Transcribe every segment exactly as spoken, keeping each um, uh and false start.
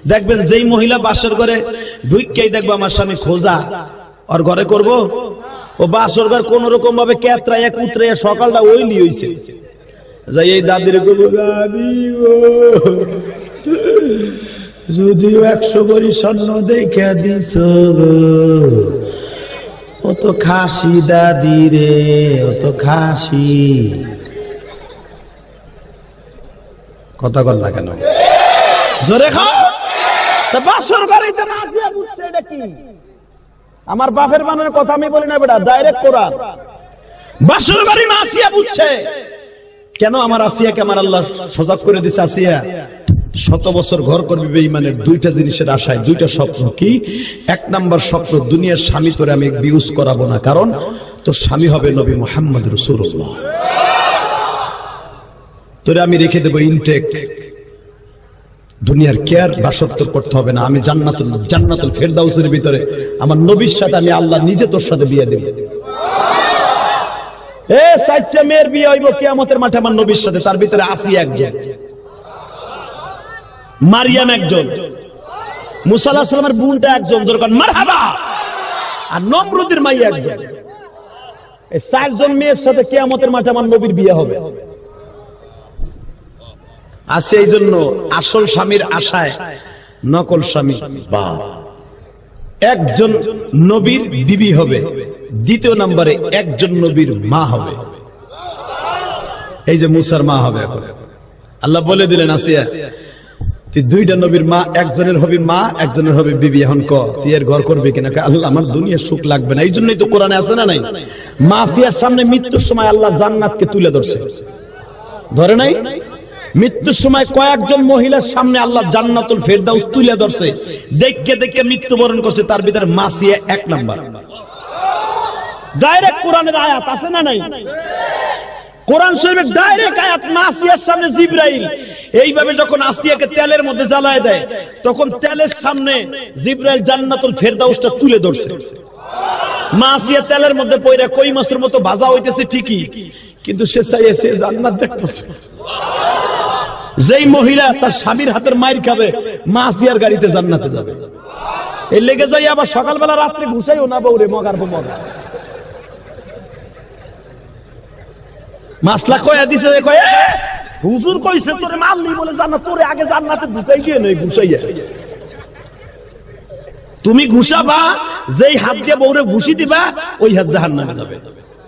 দেখবেন যেই মহিলা বাসর ঘরে ঢুইকাই দেখবো আমার স্বামী খোঁজা আর ঘরে করব, ও বাসর ঘর কোন রকম ভাবে কেতরাইয়া কুতরাইয়া সকালটা ওইলি হইছে, যাই এই দাদির দাদি ও যদিও একশো বড়ি স্বর্ণ দেখে দিস ও তো খাসি দাদি রে, ও তো খাসি। কথা কর না কেন জোরে খাও। বাসর বাড়িতে নাচিয়া বুঝছে এটা কি? আমার বাপের বানের কথা আমি বলি না বেটা, ডাইরেক্ট কোরআন। বাসর বাড়ি নাচিয়া বুঝছে কেন? আমার আসিয়াকে আমার আল্লাহ সজাগ করে দিচ্ছে। আসিয়া শত বছর ঘর করবি বেঈমানের দুইটা জিনিসের আশায়, দুইটা স্বপ্ন। কি? এক নাম্বার স্বপ্ন, দুনিয়ার স্বামী তোরে আমি বিউজ করাবো না, কারণ তোর স্বামী হবে নবী মুহাম্মদ রাসূলুল্লাহ। তোরে আমি রেখে দেবো ইনটেক, দুনিয়ার কেয়ার বাসত্তর করতে হবে না। আমি জান্নাতুল জান্নাতুল ফেরদাউসের ভিতরে আমার নবীর সাথে আমি আল্লাহ নিজে তোর সাথে বিয়ে দেব। এ চারটা মেয়ের বিয়ে হইব কিয়ামতের মাঠে আমার নবীর সাথে, তার ভিতরে আসিয়া একজন, মারিয়াম একজন, মুসা আলাইহিস সালামের বোনটা একজন, দরকার মারহাবা, আর নমরুদের মাই একজন। এই চারজন মেয়ের সাথে কিয়ামতের মাঠে আমার নবীর বিয়ে হবে। আছে এই জন্য আসল স্বামীর আশায় নকল স্বামী বাপ। একজন নবীর বিবি হবে, দ্বিতীয় নম্বরে একজন নবীর মা হবে। এই যে মুসার মা হবে। এখন আল্লাহ বলে দিলেন আসিয়া তুই দুইটা নবীর মা, একজনের হবি মা, একজনের হবে বিবি। এখন ক তুই এর ঘর করবি কিনা? আল্লাহ আমার দুনিয়ার সুখ লাগবে না। এই জন্যই তো কোরআনে আছে না নাই, মা আসিয়ার সামনে মৃত্যুর সময় আল্লাহ জান্নাতকে তুলে ধরছে, ধরে নাই? মৃত্যুর সময় কয়েকজন মহিলার সামনে আল্লাহ জান্নাতুল ফেরদাউস তুলে ধরছে, দেখে দেখে মৃত্যুবরণ করছে। তার ভিতরে মাসিয়া এক নাম্বার। ডাইরেক্ট কোরআনের আয়াত আছে না নাই? কোরআন শরীফের ডাইরেক্ট আয়াত। মাসিয়ার সামনে জিবরাইল এইভাবে যখন আসিয়াকে তেলের মধ্যে জ্বালায় দেয়, তখন তেলের সামনে জিবরাইল জান্নাতুল ফেরদাউসটা তুলে ধরছে। মাসিয়া তেলের মধ্যে পয়রা কই মাছের মতো ভাজা হইতেছে ঠিকই, কিন্তু সে চাইছে জান্নাত দেখতেছে। যেই মহিলা তার স্বামীর হাতের মাইর খাবে, মাসিয়ার গাড়িতে জান্নাতে যাবে। এই লেগে যাই আবার সকালবেলা রাত্রে ঘুষাইও না বউরে, মগার পর মগা মাসলা কয়া দিছে, কয়ে হুজুর কইছে তোরে মারলি বলে জান্নাত, তোরে আগে জান্নাতে ঢুকাই গিয়ে নয় ঘুষাইয়া। তুমি ঘুষাবা, যেই হাত দিয়ে বউরে ঘুষি দিবা ওই হাত জাহান্নামে যাবে।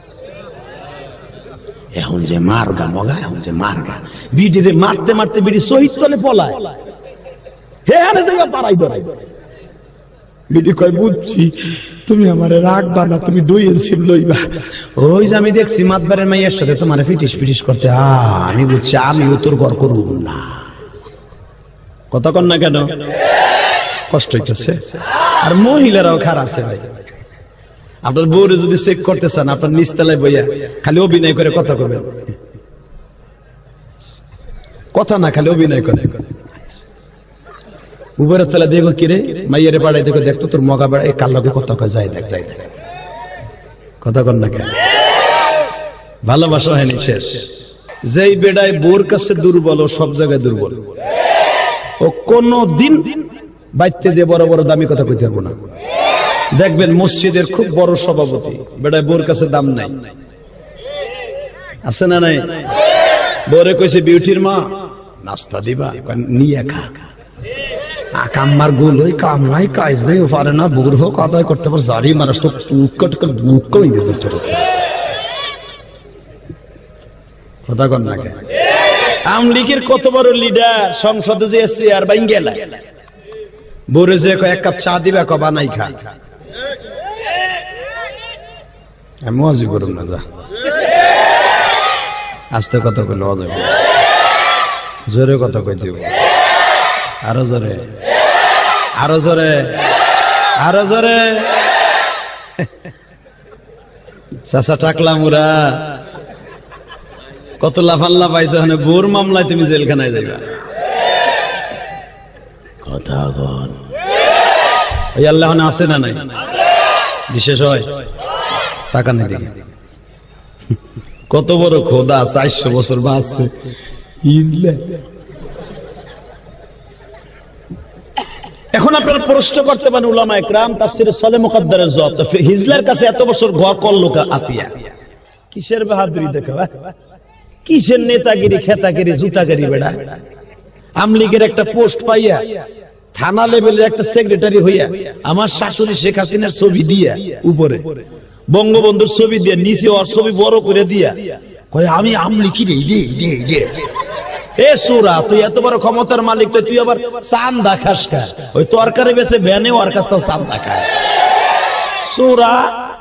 এখন যে মারগা মগা, এখন যে মারগা বিডিরে মারতে মারতে বিডি শহীদ চলে পলায়, হে হানে যাইবা পারাই ধরাই। বিডি কয় বুঝছি তুমি আমারে রাখবা না, তুমি দুই এলসিম লইবা। ওই যে আমি দেখছি মাতবারের মাইয়ের সাথে তোমারে পিটিস পিটিস করতে, আমি বুঝছি আমিও তোর ঘর করব না। কথা কন না কেন? কষ্ট হইতেছে। আর মহিলারাও খারাপ আছে ভাই। আপনার বউরে যদি চেক করতে চান, আপনার নিচতলায় বইয়া খালি অভিনয় করে কথা কবেন, কথা না খালি অভিনয় করে। উপরের তলা দেখো কিরে মাইয়ারে পাড়াই দেখো, দেখতো তোর মগা বেড়ায় কার লগে কথা কয়, যাই দেখ যাই দেখ। কথা কন না কেন? ভালোবাসা হয়নি শেষ। যেই বেড়ায় বোর কাছে দুর্বল, ও সব জায়গায় দুর্বল। ও কোন দিন বাইতে যে বড় বড় দামি কথা কইতে পারবো না। দেখবেন মসজিদের খুব বড় সভাপতি, বেড়ায় বোর কাছে দাম নাই, আছে না নাই? বোরে কইছে বিউটির মা নাস্তা দিবা, নিয়ে খা। কাম্মার গোল ওই কামলাই কাজ দেয় পারে না, বোর হোক আদায় করতে পারে, জারি মানুষ তো উৎকট কই দেবে তোর। কথা কন না কেন? আওয়ামী লীগের কত বড় লিডার, সংসদে যে চেয়ার বাইন গেলা, বোরে যে এক কাপ চা দিবা, ক বানাই খা। আমি মজি করুম না, যা আস্তে কথা কইলে অজয়, জোরে কথা কই দিব, আরো জোরে, আরো জোরে, আরো জোরে। চাচা টাকলাম ওরা কত লাফাল্লা পাইছে, বোর মামলায় তুমি জেলখানায় যাইবা। কথা বল, ওই আল্লাহ আছে না নাই? বিশেষ হয় টাকা নেই দেখে। কত বড় খোদা, চারশো বছর বাঁচছে। এখন আপনারা প্রশ্ন করতে পারেন উলামা ইকরাম তাফসীরে সলে মুকদ্দারের জবাব তো হিজলার কাছে এত বছর ঘর করলো আসিয়া কিসের বাহাদুরি দেখাবা কিসের নেতাগিরি খেতাগিরি জুতাগিরি বেড়া আমলিগের একটা পোস্ট পাইয়া থানা লেভেলের একটা সেক্রেটারি হইয়া আমার শাশুড়ি শেখ হাসিনার ছবি দিয়া উপরে বঙ্গবন্ধুর ছবি দিয়া নিচে ওর ছবি বড় করে দিয়া কয় আমি আমলি কি রে রে রে রে এ সুরা তুই এত বড় ক্ষমতার মালিক তো তুই আবার চান্দা খাস খা ওই তরকারি বেচে ভ্যানে ওর কাছ থেকে চান্দা খায় সুরা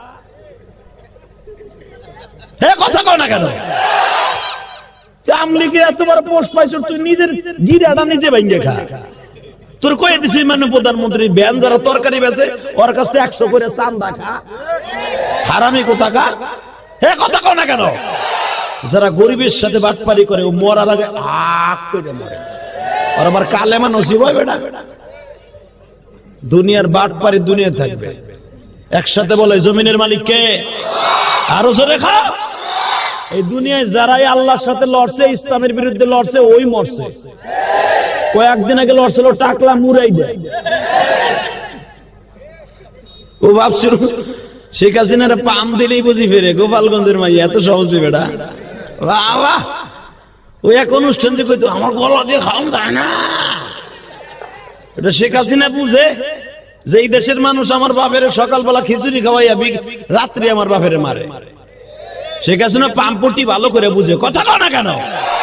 হে কথা কও না কেন আমলিকে এত বড় পোস্ট পাইছ তুই নিজের গিরাটা নিজে ভাঙ্গে খা তোর কয়ে দিছি মানে প্রধানমন্ত্রী ভ্যান যারা তরকারি বেচে ওর কাছ থেকে একশো করে চান্দা খা হারামি কোথাকা হে কথা কও না কেন যারা গরিবের সাথে বাটপারি করে ও মরার আগে আক করে মরে আর আবার কালেমা নসিব হয় বেটা দুনিয়ার বাটপারি দুনিয়া থাকবে একসাথে বলে জমিনের মালিক কে আরো জোরে খা এই দুনিয়ায় যারাই আল্লাহর সাথে লড়ছে ইসলামের বিরুদ্ধে লড়ছে ওই মরছে কয়েকদিন আগে লড়ছিল টাকলা মুরাই দেয় ও ভাবছিল শেখ হাসিনার পাম দিলেই বুঝি ফেরে গোপালগঞ্জের মাই এত সহজ বেটা বাবা ওই এক অনুষ্ঠান যে কইতো আমার গলা দিয়ে খাওয়ান যায় না এটা শেখ হাসিনা বুঝে যে এই দেশের মানুষ আমার বাপের সকালবেলা খিচুড়ি খাওয়াইয়া রাত্রি আমার বাপের মারে শেখ হাসিনা পাম্পটি ভালো করে বুঝে কথা কও না কেন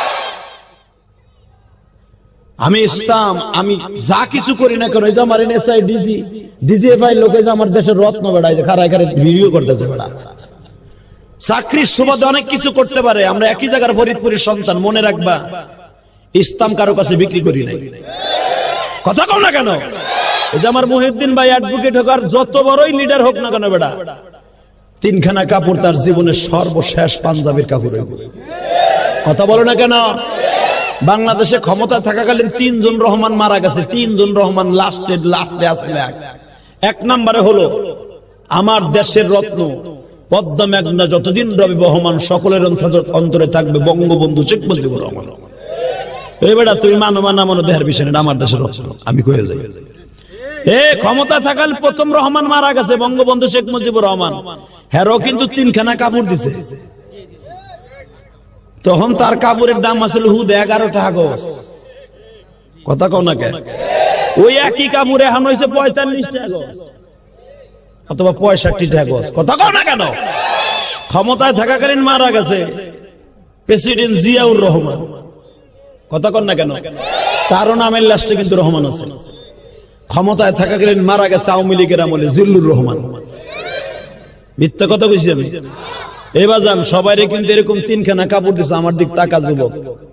আমি ইসলাম আমি যা কিছু করি না কেন এই যে আমার এনএসআই ডিজি ডিজিএফআই লোকে যে আমার দেশের রত্ন বেড়ায় যে খারায় খারায় ভিডিও করতেছে বেড়া চাকরির সুবাদে অনেক কিছু করতে পারে আমরা একই জায়গার ফরিদপুরের সন্তান মনে রাখবা ইসলাম কারো কাছে বিক্রি করি নাই কথা কও না কেন এই যে আমার মহিউদ্দিন ভাই অ্যাডভোকেট হোক আর যত বড়ই লিডার হোক না কেন বেড়া তিনখানা কাপড় তার জীবনের সর্বশেষ পাঞ্জাবির কাপড় কথা বলো না কেন বাংলাদেশে ক্ষমতা থাকাকালীন তিনজন রহমান মারা গেছে তিনজন রহমান লাস্টে লাস্টে আছে এক নম্বরে হলো আমার দেশের রত্ন পদ্মা মেঘনা যতদিন রবে বহমান সকলের অন্তরে থাকবে বঙ্গবন্ধু শেখ মুজিবুর রহমান এই বেটা তুমি মানো মানা মনো দেহের বিষয় না আমার দেশের রত্ন আমি কয়ে যাই এ ক্ষমতা থাকাল প্রথম রহমান মারা গেছে বঙ্গবন্ধু শেখ মুজিবুর রহমান হেরো কিন্তু তিনখানা কাপড় দিছে তখন তার কাপড়ের দাম আসলে হুদ এগারো টাকা গজ কথা কও না কে ওই একই কাপড় এখন হয়েছে পঁয়তাল্লিশ টাকা গজ অথবা পঁয়ষট্টি টাকা গজ কথা কও না কেন ক্ষমতায় থাকাকালীন মারা গেছে প্রেসিডেন্ট জিয়াউর রহমান কথা কন না কেন তারও নামের লাস্টে কিন্তু রহমান আছে ক্ষমতায় থাকাকালীন মারা গেছে আওয়ামী লীগের আমলে জিল্লুর রহমান মিথ্যা কথা কইছি আমি এবার যান সবাই কিন্তু এরকম তিনখানা কাপড় দিচ্ছে আমার দিক তাকা যুবক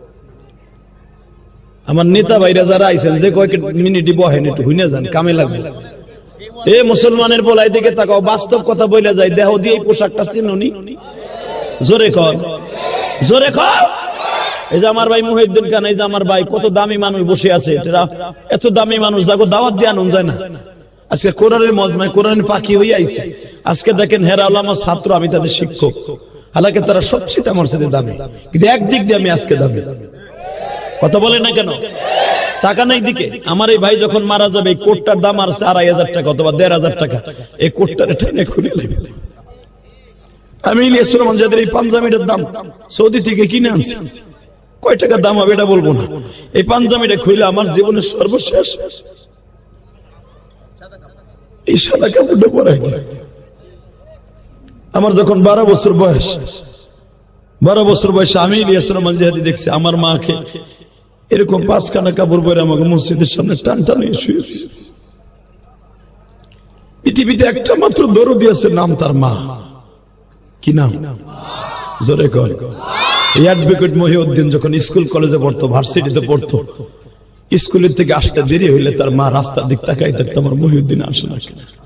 আমার নেতা ভাইরা যারা আইছেন যে কয়েক মিনিটই বহেন একটু হুইনে যান কামে লাগবে এ মুসলমানের বলাই দিকে তাকাও বাস্তব কথা বইলা যায় দেহ দিয়ে এই পোশাকটা চিনুনি জোরে কর জোরে কর এই যে আমার ভাই মুহিউদ্দিন খান এই যে আমার ভাই কত দামি মানুষ বসে আছে এত দামি মানুষ যাগো দাওয়াত দিয়ে আনুন যায় না আজকে কোরআনের মজমায় কোরআনের পাখি হয়ে আইছে আজকে দেখেন হেরা আল্লামা ছাত্র আমি তাদের শিক্ষক হালাকে তারা সবচেয়ে আমার সাথে দামি কিন্তু একদিক দিয়ে আমি আজকে দামি কথা বলে না কেন টাকা নাই দিকে আমার এই ভাই যখন মারা যাবে এই কোটটার দাম আর আড়াই হাজার টাকা অথবা দেড় হাজার টাকা এই কোটটার টেনে খুলে নেবে আমি ইলিয়াস রহমান যাদের এই পাঞ্জাবিটার দাম সৌদি থেকে কিনে আনছি কয় টাকা দাম হবে এটা বলবো না এই পাঞ্জাবিটা খুলে আমার জীবনের সর্বশেষ এই সাদা কাপড়টা পরে আমার যখন বারো বছর বয়স বারো বছর বয়সে আমি ইলিয়াস রহমান জিহাদি দেখছি আমার মাকে এরকম পাঁচখানা কাপড় পরে আমাকে মসজিদের সামনে টান টানে শুয়ে পৃথিবীতে একটা মাত্র দরদি আছে নাম তার মা কি নাম জোরে কর অ্যাডভোকেট মহিউদ্দিন যখন স্কুল কলেজে পড়তো ভার্সিটিতে পড়তো স্কুলের থেকে আসতে দেরি হইলে তার মা রাস্তার দিক তাকাই থাকতো আমার মহিউদ্দিন আসে না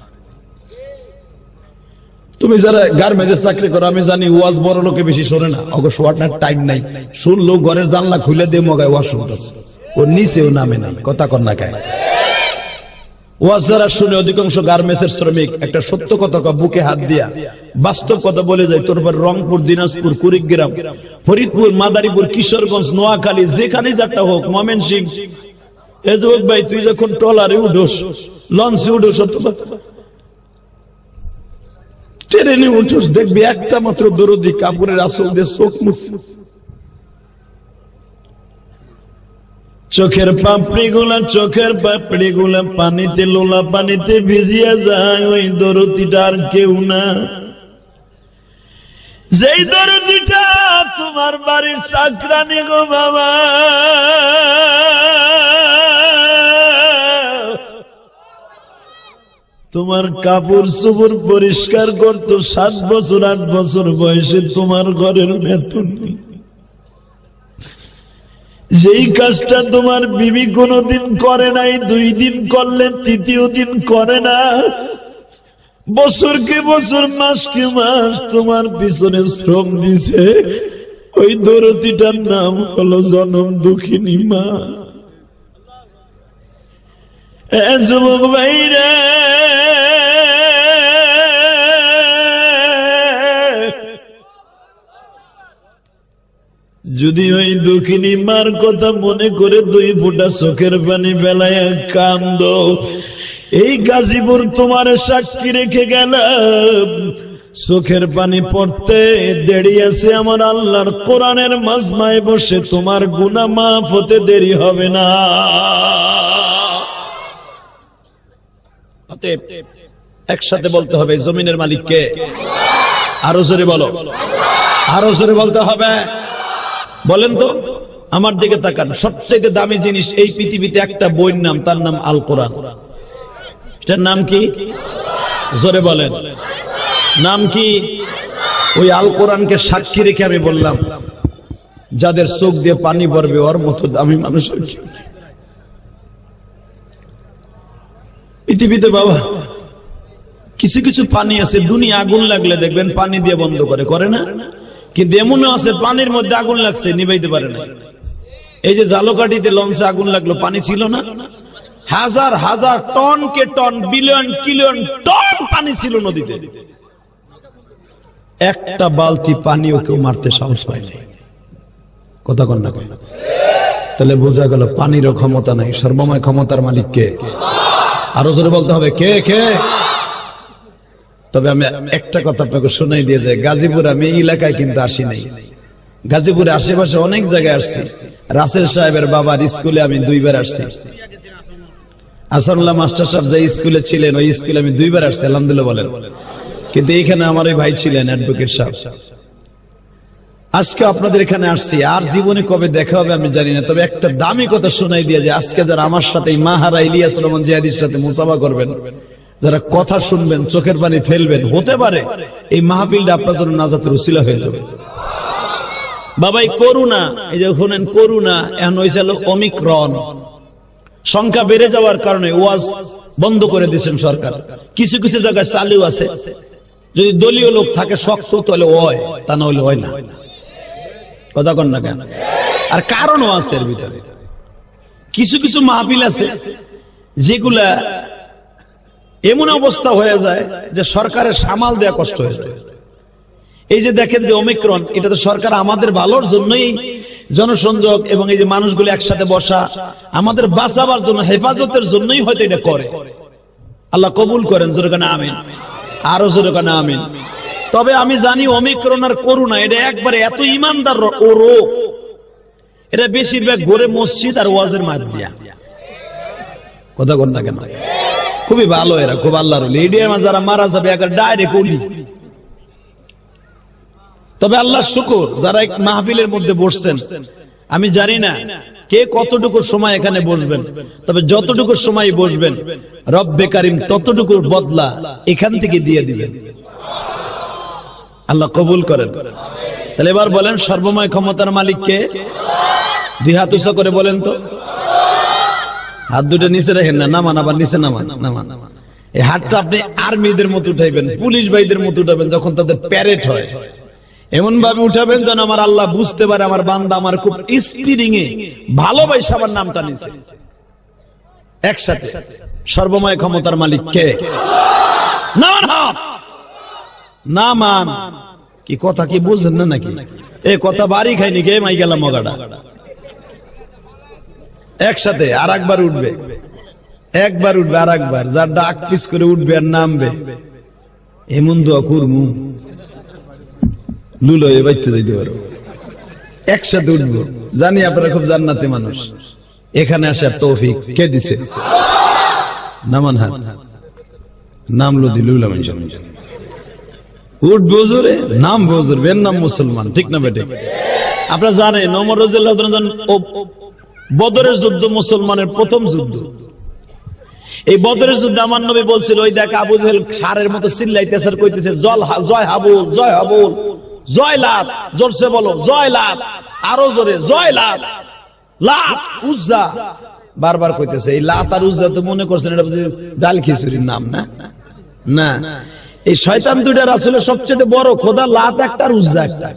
তুমি যারা গার্মেন্টসে চাকরি করো আমি জানি ওয়াজ বড় লোকে বেশি শোনে না অবশ্য ওয়াটার টাইম নাই শুনলো ঘরের জানলা খুলে দিয়ে মগায় ওয়াজ শুনতেছে ও নিচেও নামে না কথা কর না কেন ওয়াজ যারা শুনে অধিকাংশ গার্মেন্টসের শ্রমিক একটা সত্য কথা বুকে হাত দিয়া বাস্তব কথা বলে যায় তোর পর রংপুর দিনাজপুর কুড়িগ্রাম ফরিদপুর মাদারীপুর কিশোরগঞ্জ নোয়াখালী যেখানে যারটা হোক ময়মনসিংহ এ যুবক ভাই, তুই যখন ট্রলারে উঠোস, লঞ্চে উঠোস অথবা ট্রেনে উঠোস, দেখবি একটা মাত্র দরদি কাপড়ের আসল দিয়ে চোখ মুছে, চোখের পাপড়ি গুলা চোখের পাপড়ি গুলা পানিতে লোলা পানিতে ভিজিয়া যায়। ওই দরদিটা আর কেউ না, যেই দরদিটা তোমার বাড়ির চাকরানি গো বাবা। তোমার কাপড় চোপড় পরিষ্কার করতো সাত বছর আট বছর বয়সে, তোমার ঘরের বেতন নেই। যেই কাজটা তোমার বিবি কোনদিন করে নাই, দুই দিন করলেন, তৃতীয় দিন করে না, বছরকে বছর মাসকে মাস তোমার পিছনে শ্রম দিছে, ওই দরদিটার নাম হলো জনম দুঃখিনী মা। এ যুবক ভাইরা, যদি ওই দুঃখিনী মার কথা মনে করে দুই ফোঁটা চোখের পানি ফেলায় কান্দ, এই গাজীপুর তোমার সাক্ষী রেখে গেলাম, চোখের পানি পড়তে দেরি আছে আমার আল্লাহর কোরআনের মাজমায় বসে, তোমার গুনাহ মাফ হতে দেরি হবে না। একসাথে বলতে হবে, জমিনের মালিক কে? আরো জোরে বলো, আরো জোরে বলতে হবে। বলেন তো, আমার দিকে তাকান। সবচেয়ে দামি জিনিস এই পৃথিবীতে একটা বইয়ের নাম, তার নাম আল কোরআন। এটার নাম কি? জোরে বলেন, নাম কি? ওই আল কোরআনকে সাক্ষী রেখে আমি বললাম, যাদের চোখ দিয়ে পানি পড়বে ওর মতো দামি মানুষের কি পৃথিবীতে বাবা। কিছু কিছু পানি আছে, দুনিয়া আগুন লাগলে দেখবেন পানি দিয়ে বন্ধ করে, করে না? কিন্তু এমনও আছে পানির মধ্যে আগুন লাগছে, নিভাইতে পারে না। এই যে জালকাঠিতে লঞ্চে আগুন লাগলো, পানি ছিল না? হাজার হাজার টন কে টন, বিলিয়ন কিলিয়ন টন পানি ছিল নদীতে, একটা বালতি পানিও কেউ মারতে সাহস পায়নি। কথা কন না কন? তাহলে বোঝা গেল পানিরও ক্ষমতা নাই, সর্বময় ক্ষমতার মালিক কে? আরো জোরে বলতে হবে, কে কে? তবে আমি একটা কথা আপনাকে শোনাই দিয়ে যাই, গাজীপুর আমি এলাকায় কিন্তু আসি নাই, গাজীপুরে আশেপাশে অনেক জায়গায় আসছি। রাসেল সাহেবের বাবার স্কুলে আমি দুইবার আসছি, আসানুল্লাহ মাস্টার সাহেব যে স্কুলে ছিলেন ওই স্কুলে আমি দুইবার আসছি, আলহামদুলিল্লাহ বলেন। কিন্তু এইখানে আমার ওই ভাই ছিলেন অ্যাডভোকেট সাহেব। আজকে আপনাদের এখানে আসছি, আর জীবনে কবে দেখা হবে আমি জানি না। তবে একটা দামি কথা শোনাই দিয়ে যে আজকে যারা আমার সাথে মাহারা ইলিয়াস রহমান জিহাদির সাথে মুসাফা করবেন, যারা কথা শুনবেন, চোখের পানি ফেলবেন, হতে পারে এই মাহফিলটা আপনার জন্য নাজাতের উসিলা হয়ে যাবে। বাবাই করোনা, এই যে শুনেন করোনা এখন হয়েছিল ওমিক্রন, সংখ্যা বেড়ে যাওয়ার কারণে ওয়াজ বন্ধ করে দিয়েছেন সরকার। কিছু কিছু জায়গায় চালু আছে, যদি দলীয় লোক থাকে শক্ত তাহলে হয়, তা না হলে হয় না। কথা কন না কেন? আর কারণও আছে এর ভিতরে। কিছু কিছু মাহফিল আছে যেগুলা এমন অবস্থা হয়ে যায় যে সরকারের সামাল দেয়া কষ্ট হয়ে যায়। এই যে দেখেন যে ওমিক্রন, এটা তো সরকার আমাদের ভালোর জন্যই জনসংযোগ এবং এই যে মানুষগুলো একসাথে বসা, আমাদের বাঁচাবার জন্য, হেফাজতের জন্যই হয়তো এটা করে। আল্লাহ কবুল করেন, জোরে কানা আমিন, আরো জোরে কানা আমিন। তবে আমি জানি ওমিক্রন আর করোনা এটা একবারে এত ইমানদার ও রোগ, এটা বেশিরভাগ ঘরে মসজিদ আর ওয়াজের মাধ্যমে। কথা কন না কেন? খুবই ভালো এরা, খুব আল্লাহর ওলি। এডিয়ামা যারা মারা যাবে একবার ডাইরেক্ট ওলি। তবে আল্লাহ শুকর যারা এক মাহফিলের মধ্যে বসছেন, আমি জানি না কে কতটুকু সময় এখানে বসবেন, তবে যতটুকু সময় বসবেন রব্বে কারিম ততটুকু বদলা এখান থেকে দিয়ে দিবেন। আল্লাহ কবুল করেন। তাহলে এবার বলেন সর্বময় ক্ষমতার মালিক কে? দুই হাত উঁচা করে বলেন তো। হাত দুটো নিচে রাখেন না, নামান, আবার নিচে নামান, নামান। এই হাতটা আপনি আর্মিদের মতো উঠাইবেন, পুলিশ ভাইদের মতো উঠাবেন, যখন তাদের প্যারেড হয় এমন ভাবে উঠাবেন যেন আমার আল্লাহ বুঝতে পারে আমার বান্দা আমার খুব স্পিরিং এ ভালোবাসে আমার নামটা নিছে। একসাথে সর্বময় ক্ষমতার মালিক কে? নামান। কি কথা কি বুঝছেন না নাকি? এই কথা বাড়ি খাইনি কে মাই গেলাম মগাটা। একসাথে আর একবার উঠবে, একবার উঠবে আর একবার, যার ডাক পিস করে উঠবে আর নামবে, এমন দোয়া করমু লুলো এ বাইতে যাইতে পারো। একসাথে উঠবো, জানি আপনারা খুব জান্নাতি মানুষ। এখানে আসার তৌফিক কে দিছে? নামান হাত, নামলো দিলুলাম উঠবো জোরে, নাম বজুর বের নাম মুসলমান, ঠিক না বেটে? আপনারা জানেন ওমর রাদিয়াল্লাহু তাআলা বদরের যুদ্ধ মুসলমানের প্রথম যুদ্ধ। এই বদরের যুদ্ধে আমার নবী বলছিল, ওই দেখ আবু জেহেল ষাঁড়ের মতো চিল্লাইতেছে আর কইতেছে জল জয় হাবুল, জয় হাবুল, জয় লাত, জোরসে বলো জয় লাত, আরো জোরে জয় লাত, লাত উজ্জা, বারবার কইতেছে। এই লাত আর উজ্জা তো মনে করছেন এটা ডাল খিচুড়ির নাম না? না, এই শয়তান দুইটার আসলে সবচেয়ে বড় খোদা লাত একটা আর উজ্জা একটা।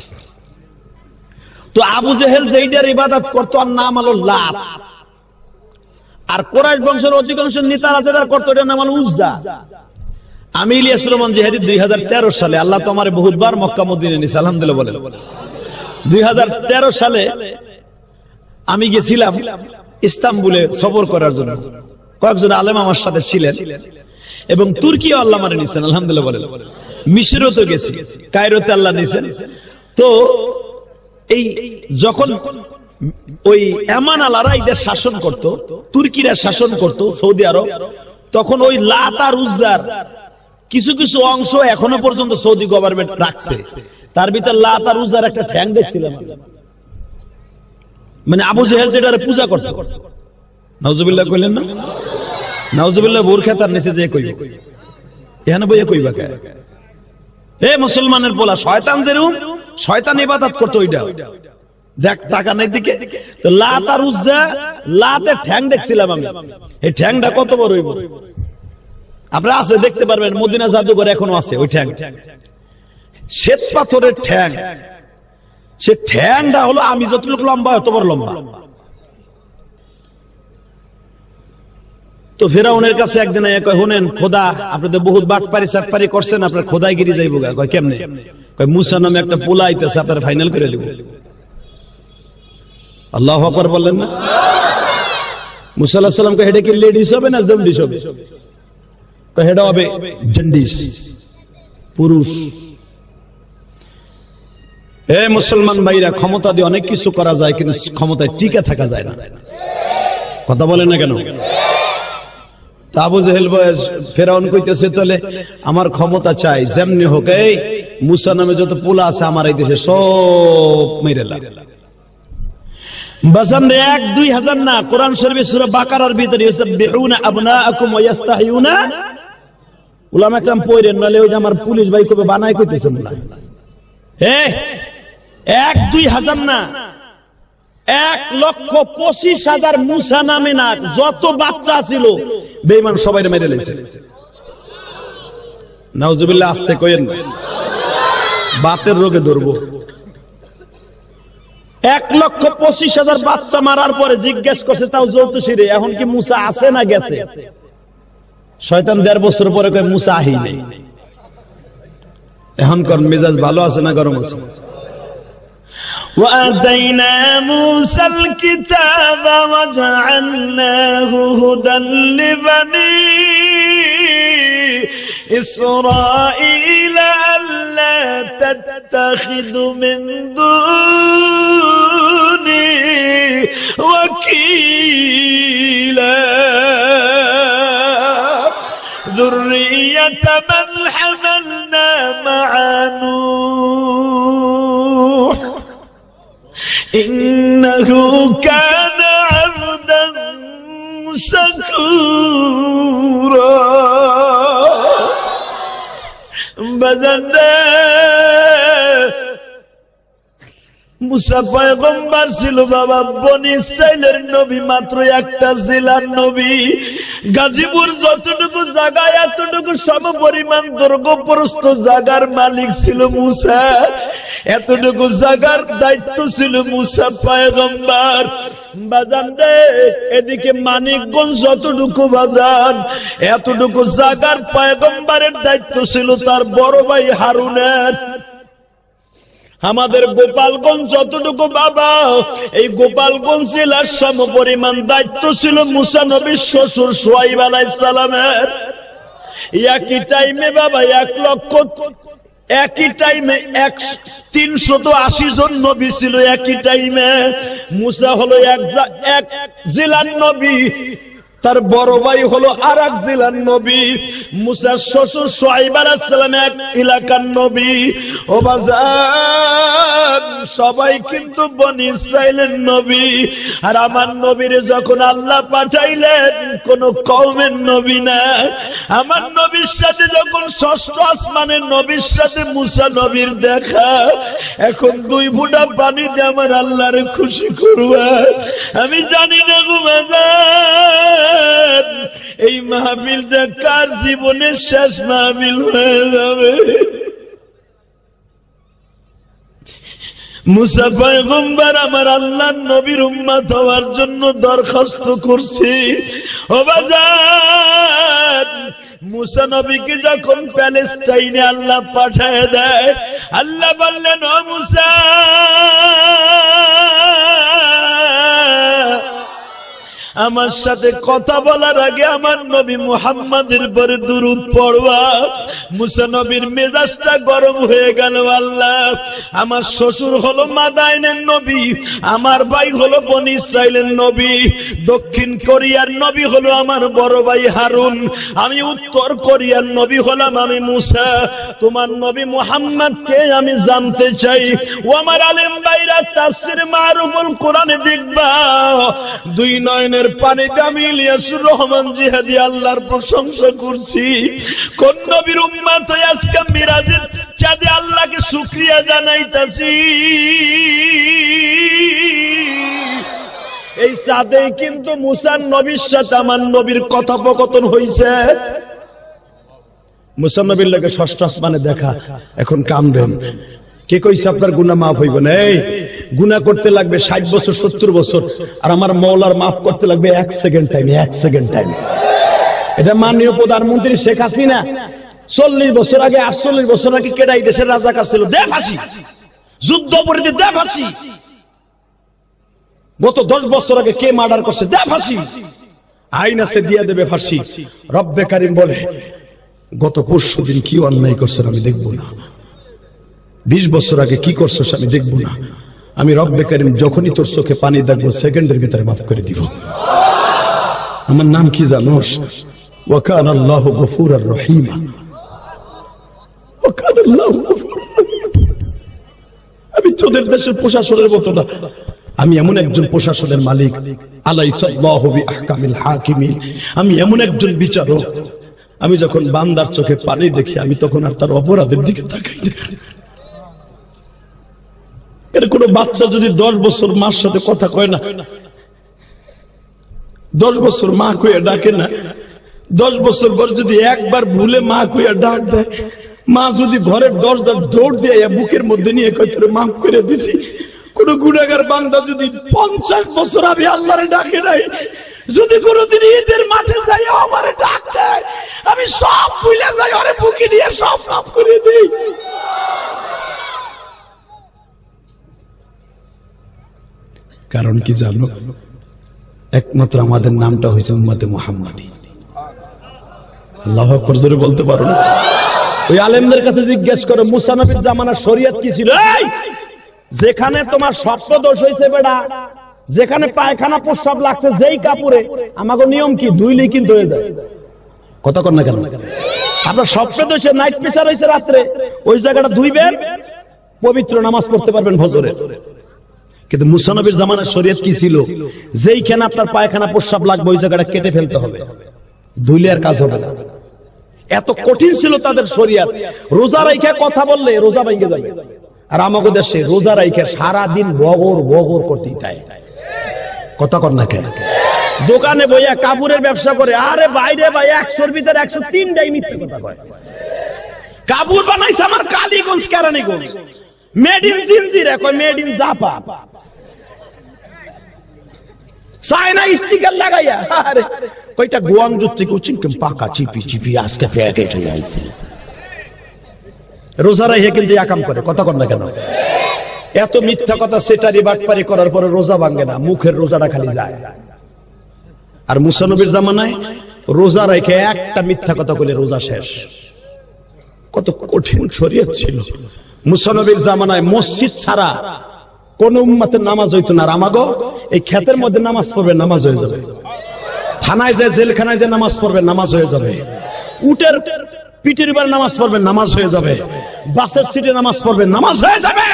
তো আবু জেহেল যেইটার ইবাদত করতো আর নাম হলো লাত, আর কুরাইশ বংশের অধিকাংশ নেতারা যেটা করতো এটার নাম হলো উজ্জা। আমি ইলিয়াস রহমান জিহাদি দুই হাজার তেরো সালে, আল্লাহ তো আমার বহুতবার মক্কা মদিনা নিছে, আলহামদুলিল্লাহ বলেন। দুই হাজার তেরো সালে আমি গেছিলাম ইস্তাম্বুলে সফর করার জন্য, কয়েকজন আলেম আমার সাথে ছিলেন, এবং তুর্কিও আল্লাহ মানে নিছেন, আলহামদুলিল্লাহ বলেন। মিশরও তো গেছি, কায়রোতে আল্লাহ নিছেন। তো এই যখন ওই এমান আলারা এদের শাসন করত, তুর্কিরা শাসন করত সৌদি আরব, তখন ওই লাত আর উজ্জার কিছু কিছু অংশ এখনো পর্যন্ত সৌদি গভর্নমেন্ট রাখছে। তার ভিতর লাত আর উজ্জার একটা ঠ্যাং দেখছিলাম, মানে আবু জেহেল যেটার পূজা করত। নাউজুবিল্লাহ কইলেন না? নাউজুবিল্লাহ বোরখা তার নিচে যে কইবে, এখানে বইয়া কইবা কে? এ মুসলমানের পোলা, শয়তান যেরকম শয়তান ইবাদত করতো ওইটা দেখ, টাকা নাই দিকে। তো লাত আর উজ্জা, লাতের ঠ্যাং দেখছিলাম আমি, এই ঠ্যাংটা কত বড় হইব আপনারা আছে দেখতে পারবেন, মদিনা জাদুঘরে এখনো আছে ওই ঠ্যাং, শ্বেত পাথরের ঠ্যাং। সে ঠ্যাংটা হলো আমি যতটুকু লম্বা অত বড় লম্বা। তো ফেরাউনের কাছে একদিন কয়, শুনেন খোদা আপনাদের বহুত বাটপারি চাটপারি করছেন, আপনার খোদাই গিরি যাইব গা। কয় কেমনে? কয় মুসা নামে একটা পোলা আইতেছে, আপনার ফাইনাল করে দিব। আল্লাহু আকবার বললেন না? মুসা আলাইহিস সালাম কয়, হেডে কি লেডিস হবে না জন্ডিস হবে? কয় হেডা হবে জন্ডিস, পুরুষ। এ মুসলমান ভাইরা, ক্ষমতা দিয়ে অনেক কিছু করা যায়, কিন্তু ক্ষমতায় টিকে থাকা যায় না। কথা বলেন না কেন? আবু জেহেল ফেরাউন কইতেছে, তাহলে আমার ক্ষমতা চাই যেমনি হোক, এই মুসা নামে যত পোলা আছে আমার এই দেশে সব মেরে লাগ। বাসান এক দুই হাজার না, কোরআন শরীফে সূরা বাকারার ভিতরে ইউসাব্বিহুনা আবনাআকুম ওয়া ইস্তাহিয়ুনা, উলামা کرام পড়েন, নালে ওই যে আমার পুলিশ ভাই কবে বানাই কইতেছে না। এ এক দুই হাজার না, এক লক্ষ পঁচিশ হাজার মুসা নামে না যত বাচ্চা ছিল বেঈমান সবাই মেরে লেছে। নাউজুবিল্লাহ, আস্তে কইেন না, বাতের রোগে ধরবো। এক লক্ষ পঁচিশ হাজার বাচ্চা মারার পরে জিজ্ঞেস করছে, তাও যৌতুশিরে, এখন কি মুসা আছে না গেছে? শয়তান দেড় বছর পরে কয় মুসা আহি নেই। এখন কর মেজাজ ভালো আছে না গরম আছে? وآتينا موسى الكتاب وجعلناه هدى لبني إسرائيل ألا تتخذوا من دوني وكيلا ذرية من حملنا مع نوح إنه كان عبدا شكورا بدنا মুসা পয়গম্বর ছিল বাবা, বনি ইসরাইলের নবী মাত্র একটা জেলার নবী। গাজীপুর যতটুকু জায়গা, এতটুকু সম পরিমাণ দুর্গপ্রস্ত জায়গার মালিক ছিল মুসা। এতটুকু জায়গার দায়িত্ব ছিল মুসা পয়গম্বর। বাজান রে, এদিকে মানিকগঞ্জ যতটুকু বাজান, এতটুকু জায়গার পয়গম্বরের দায়িত্ব ছিল তার বড় ভাই হারুনের। আমাদের গোপালগঞ্জ যতটুকু বাবা, এই গোপালগঞ্জ জেলার সম পরিমাণ দায়িত্ব ছিল মুসা নবীর শ্বশুর শুআইব আলাইহিস সালামের। একই টাইমে বাবা এক লক্ষ একই টাইমে এক তিনশত আশি জন নবী ছিল একই টাইমে। মুসা হলো এক এক জেলার নবী, তার বড় ভাই হলো আর এক জেলার নবী। মুসার শ্বশুর শুআইব আলাইহিস সালাম এক এলাকার নবী। ও বাজার, সবাই কিন্তু বনি ইসরাইলের নবী। আর আমার নবীরে যখন আল্লাহ পাঠাইলেন কোন কওমের নবী না, আমার নবীর সাথে যখন ষষ্ঠ আসমানের নবীর সাথে মুসা নবীর দেখা, এখন দুই ফুটা পানি দিয়ে আমার আল্লাহরে খুশি করবা। আমি জানি না গো বাজার, এই মাহফিলটা কার জীবনের শেষ মাহফিল হয়ে যাবে। মুসা পয়গম্বর আমার আল্লাহর নবীর উম্মত হওয়ার জন্য দরখাস্ত করছি। ও বাজার, মুসা নবীকে যখন প্যালেস্টাইনে আল্লাহ পাঠায় দেয়, আল্লাহ বললেন ও মুসা, আমার সাথে কথা বলার আগে আমার নবী মুহাম্মাদের পরে দুরূদ পড়বা। মুসা নবীর মেজাজটা গরম হয়ে গেল। আল্লাহ, আমার শ্বশুর হলো মাদায়েনের নবী, আমার ভাই হলো বনি ইসরাইলের নবী, দক্ষিণ কোরিয়ার নবী হলো আমার বড় ভাই হারুন, আমি উত্তর কোরিয়ার নবী হলাম আমি মুসা। তোমার নবী মুহাম্মদকে আমি জানতে চাই। ও আমার আলেম ভাইরা, তাফসীর মারুফুল কোরআনে দেখবা দুই নয়নের পানিতে আমি ইলিয়াসুর রহমান জিহাদি আল্লাহর প্রশংসা করছি। কোন নবীর উম্মত হয়ে আজকে মিরাজের চাঁদে আল্লাহকে শুকরিয়া জানাইতাছি। এই চাঁদে কিন্তু মুসার নবীর সাথে আমার নবীর কথোপকথন হয়েছে। মুসা নবীর লাগে ষষ্ঠ আসমানে দেখা, এখন কামবেন। কে কইছে আপনার গুনাহ মাফ হইব না? এই গুনাহ করতে লাগবে ষাট বছর সত্তর বছর, আর আমার মওলার মাফ করতে লাগবে এক সেকেন্ড টাইম, এক সেকেন্ড টাইম। এটা মাননীয় প্রধানমন্ত্রী শেখ হাসিনা চল্লিশ বছর আগে আটচল্লিশ বছর আগে কেডাই দেশের রাজাকার ছিল, দে ফাঁসি, যুদ্ধ অপরাধী দে ফাঁসি। গত দশ বছর আগে কে মার্ডার করছে, দে ফাঁসি। আইন আছে, দিয়ে দেবে ফাঁসি। রব্বে কারিম বলে গত পরশু দিন কি অন্যায় করছেন আমি দেখবো না, বিশ বছর আগে কি করছিস আমি দেখবো না। আমি রব্বে কারিম যখনই তোর চোখে পানি দেখবো সেকেন্ডের ভিতরে মাফ করে দিব। আমার নাম কি জানোস? ওয়া কানা আল্লাহু গফুরার রহিমা। ওয়া কানা আল্লাহু গফুরার রহিমা। আমি তোদের দেশের প্রশাসনের মতো না, আমি এমন একজন প্রশাসনের মালিক। আলাইসাল্লাহু বিআহকামিল হাকিমিন। আমি এমন একজন বিচারক, আমি যখন বান্দার চোখে পানি দেখি আমি তখন আর তার অপরাধের দিকে তাকাই না। এর কোন বাচ্চা যদি দশ বছর মার সাথে কথা কয় না, দশ বছর মা কইয়া ডাকে না, দশ বছর পর যদি একবার ভুলে মা কইয়া ডাক দেয়, মা যদি ঘরের দরজার দৌড় দিয়ে বুকের মধ্যে নিয়ে কয় তোরে মাফ করে দিছি, কোন গুনাহগার বান্দা যদি পঞ্চাশ বছর আমি আল্লাহরে ডাকে নাই, যদি কোনদিন ঈদের মাঠে যাই আমারে ডাক দেয়, আমি সব ভুলে যাই, ওরে বুকে নিয়ে সব মাফ করে দিই। কারণ কি জানো? একমাত্র আমাদের নামটা হয়েছে উম্মতে মুহাম্মাদি। আল্লাহু আকবার জোরে বলতে পারো না? ওই আলেমদের কাছে জিজ্ঞেস করো মুসা নবীর জামানার শরীয়ত কি ছিল? এই যেখানে তোমার স্বপ্ন দোষ হয়েছে বেটা, যেখানে পায়খানা প্রস্রাব লাগছে যেই কাপড়ে, আমাকে নিয়ম কি ধুইলেই কিন্তু হয়ে যায়। কথা কর না কেন? আপনার স্বপ্ন দোষে নাইট প্রেসার হয়েছে রাত্রে, ওই জায়গাটা ধুইবেন, পবিত্র নামাজ পড়তে পারবেন ফজরে। কিন্তু মুসা নবীর জামানার শরীয়ত কি ছিল? যেইখানে আপনার পায়খানা প্রস্রাব লাগবে ওই জায়গাটা কেটে ফেলতে হবে, ধুইলে আর কাজ হবে না। এত কঠিন ছিল তাদের শরীয়ত। রোজা রাইখা কথা বললে রোজা ভেঙে যাবে। আর আমাদের দেশে রোজা রাইখা সারাদিন বগর বগর করতেই তাই। কথা কর না কেন? দোকানে বইয়া কাপড়ের ব্যবসা করে, আরে বাইরে ভাই একশোর ভিতরে একশো তিনটাই মিথ্যে কথা কয়। কাপড় বানাইছে আমার কালীগঞ্জ কেরানীগঞ্জ, মেড ইন জিনজিরা কয় made in Japan, China sticker লাগাইয়া, আরে কয়টা গোয়াংজু থেকে চিংকেম পাকা চিপি চিপি আজকে প্যাকেট হয়ে আইছে। রোজা রাইখা কিন্তু একাম করে। কথা কর না কেন? এত মিথ্যা কথা সেটারি বাটপারি করার পরে রোজা ভাঙে না, মুখের রোজাটা খালি যায়। আর মুসা নবীর জামানায় রোজা রেখে একটা মিথ্যা কথা বলে রোজা শেষ। কত কঠিন শরীয়ত ছিল। মুসা নবীর জামানায় মসজিদ ছাড়া কোন উম্মতের নামাজ হইতো না। আর আমাগো এই ক্ষেতের মধ্যে নামাজ পড়বে, নামাজ হয়ে যাবে। থানায় যায়, জেলখানায় যে নামাজ পড়বে, নামাজ হয়ে যাবে। উটের পিঠের উপর নামাজ পড়বে, নামাজ হয়ে যাবে। বাসের সিটে নামাজ পড়বে, নামাজ হয়ে যাবে।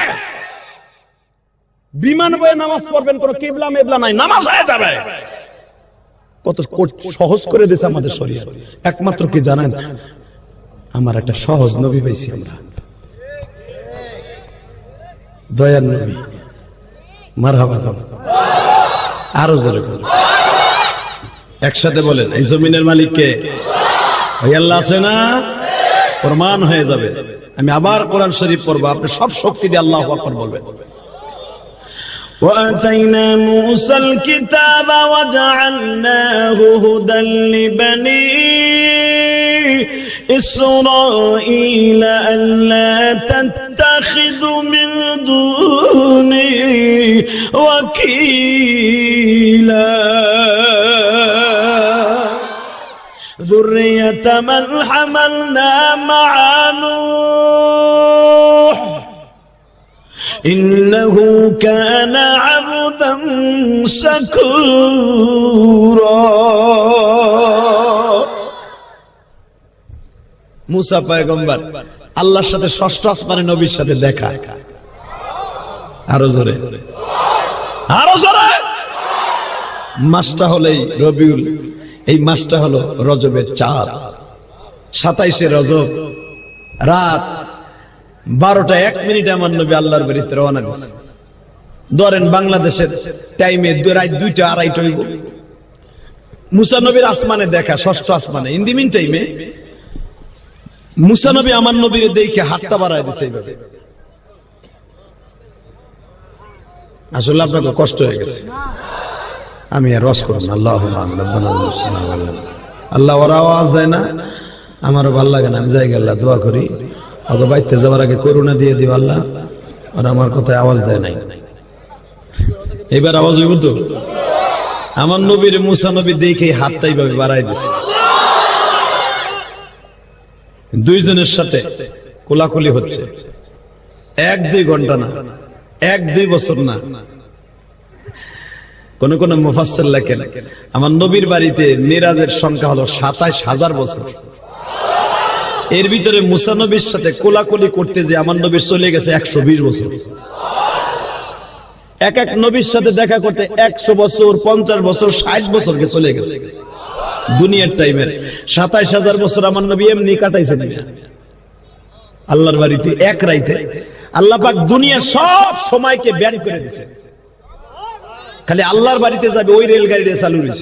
বিমান বয়ে নামাজ পড়বেন, কোন কিবলা মেবলা নাই, নামাজ হয়ে যাবে। কত সহজ করে দিয়েছে আমাদের শরীয়ত। একমাত্র কি জানেন, আমার একটা সহজ নবী পেয়েছি আমরা, দয়ার নবী। মারহাবা, আরো জোরে বলেন, একসাথে বলেন, এই জমিনের মালিক কে? ওই আল্লাহ আছে না? প্রমাণ হয়ে যাবে। আমি আবার কোরআন শরীফ পড়বো, আপনি সব শক্তি দিয়ে আল্লাহু আকবার বলবেন। وَآتَيْنَا مُوسَى الْكِتَابَ وَجَعَلْنَاهُ هُدًى لِبَنِي إِسْرَائِيلَ أَلَّا تَتَّخِذُوا مِن دُونِي وَكِيلًا ذُرِّيَّةَ مَنْ حَمَلْنَا مَعَ نُوحٍ إِنَّهُ كَانَ عَبْدًا شَكُورًا। মুসা পয়গম্বর আল্লাহর সাথে ষষ্ঠ আসমানে নবীর সাথে দেখা। আরো জোরে, আরো জোরে। মাসটা হলো রবিউল, এই মাসটা হলো রজবের চাঁদ। সাতাইশে রজব রাত বারোটা এক মিনিটে আমার নবী আল্লাহর বাড়িতে রওনা দিয়েছে। ধরেন বাংলাদেশের টাইমে রাত দুইটা আড়াইটা হইব। মুসা নবীর আসমানে দেখা, ষষ্ঠ আসমানে। ইন দি মিন টাইমে মুসা নবী আমার নবীর দেখে হাতটা বাড়ায় দিছে এইভাবে। আসলে আপনাকে কষ্ট হয়ে গেছে, আমি আর রস করব না। আল্লাহ আল্লাহ ওরা আওয়াজ দেয় না, আমারও ভাল লাগে না। আমি যাই আল্লাহ দোয়া করি, ওকে বাইতে যাওয়ার আগে করুণা দিয়ে দিও আল্লাহ, আর আমার কথায় আওয়াজ দেয় নাই। এবার আওয়াজ হইব তো? আমার নবীর মুসা নবী দেখে হাতটা এইভাবে বাড়াই দিছে। দুইজনের সাথে কোলাকুলি হচ্ছে, এক দুই ঘন্টা না, এক দুই বছর না। কোন কোন মুফাসসির লেখেন আমার নবীর বাড়িতে মিরাজের সংখ্যা হলো সাতাইশ হাজার বছর। এর ভিতরে মুসা নবীর সাথে কোলাকুলি করতে যে আমার নবীর চলে গেছে একশো বিশ বছর। এক এক নবীর সাথে দেখা করতে একশো বছর, পঞ্চাশ বছর, ষাট বছরকে চলে গেছে। দুনিয়ার টাইমের সাতাইশ হাজার বছর আমার নবী এমনি কাটাইছেন আল্লাহর বাড়িতে এক রাইতে। আল্লাহ পাক দুনিয়ার সব সময়কে ব্যান করে দিয়েছে, খালি আল্লাহর বাড়িতে যাবে ওই রেলগাড়িটা চালু রয়েছে।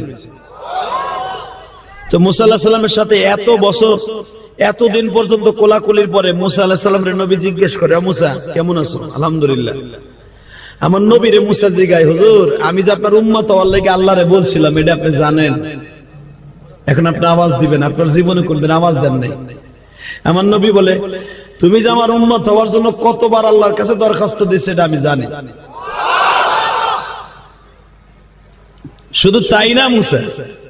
তো মুসা আলাইহিস সালামের সাথে এত বছর, এতদিন পর্যন্ত কোলাকুলির পরে মুসা আলাইহিস সালামের নবী জিজ্ঞেস করে, মুসা কেমন আছো? আলহামদুলিল্লাহ। আমার নবীরে মুসা জিগায়, হুজুর আমি যে আপনার উম্মত হওয়ার লাগি আল্লাহরে বলছিলাম, এটা আপনি জানেন? এখন আপনি আওয়াজ দিবেন, আপনার জীবনে কোনদিন আওয়াজ দেন নাই। আমার নবী বলে, তুমি যে আমার উম্মত হওয়ার জন্য কতবার আল্লাহর কাছে দরখাস্ত দিয়েছে এটা আমি জানি। শুধু তাই না মুসা,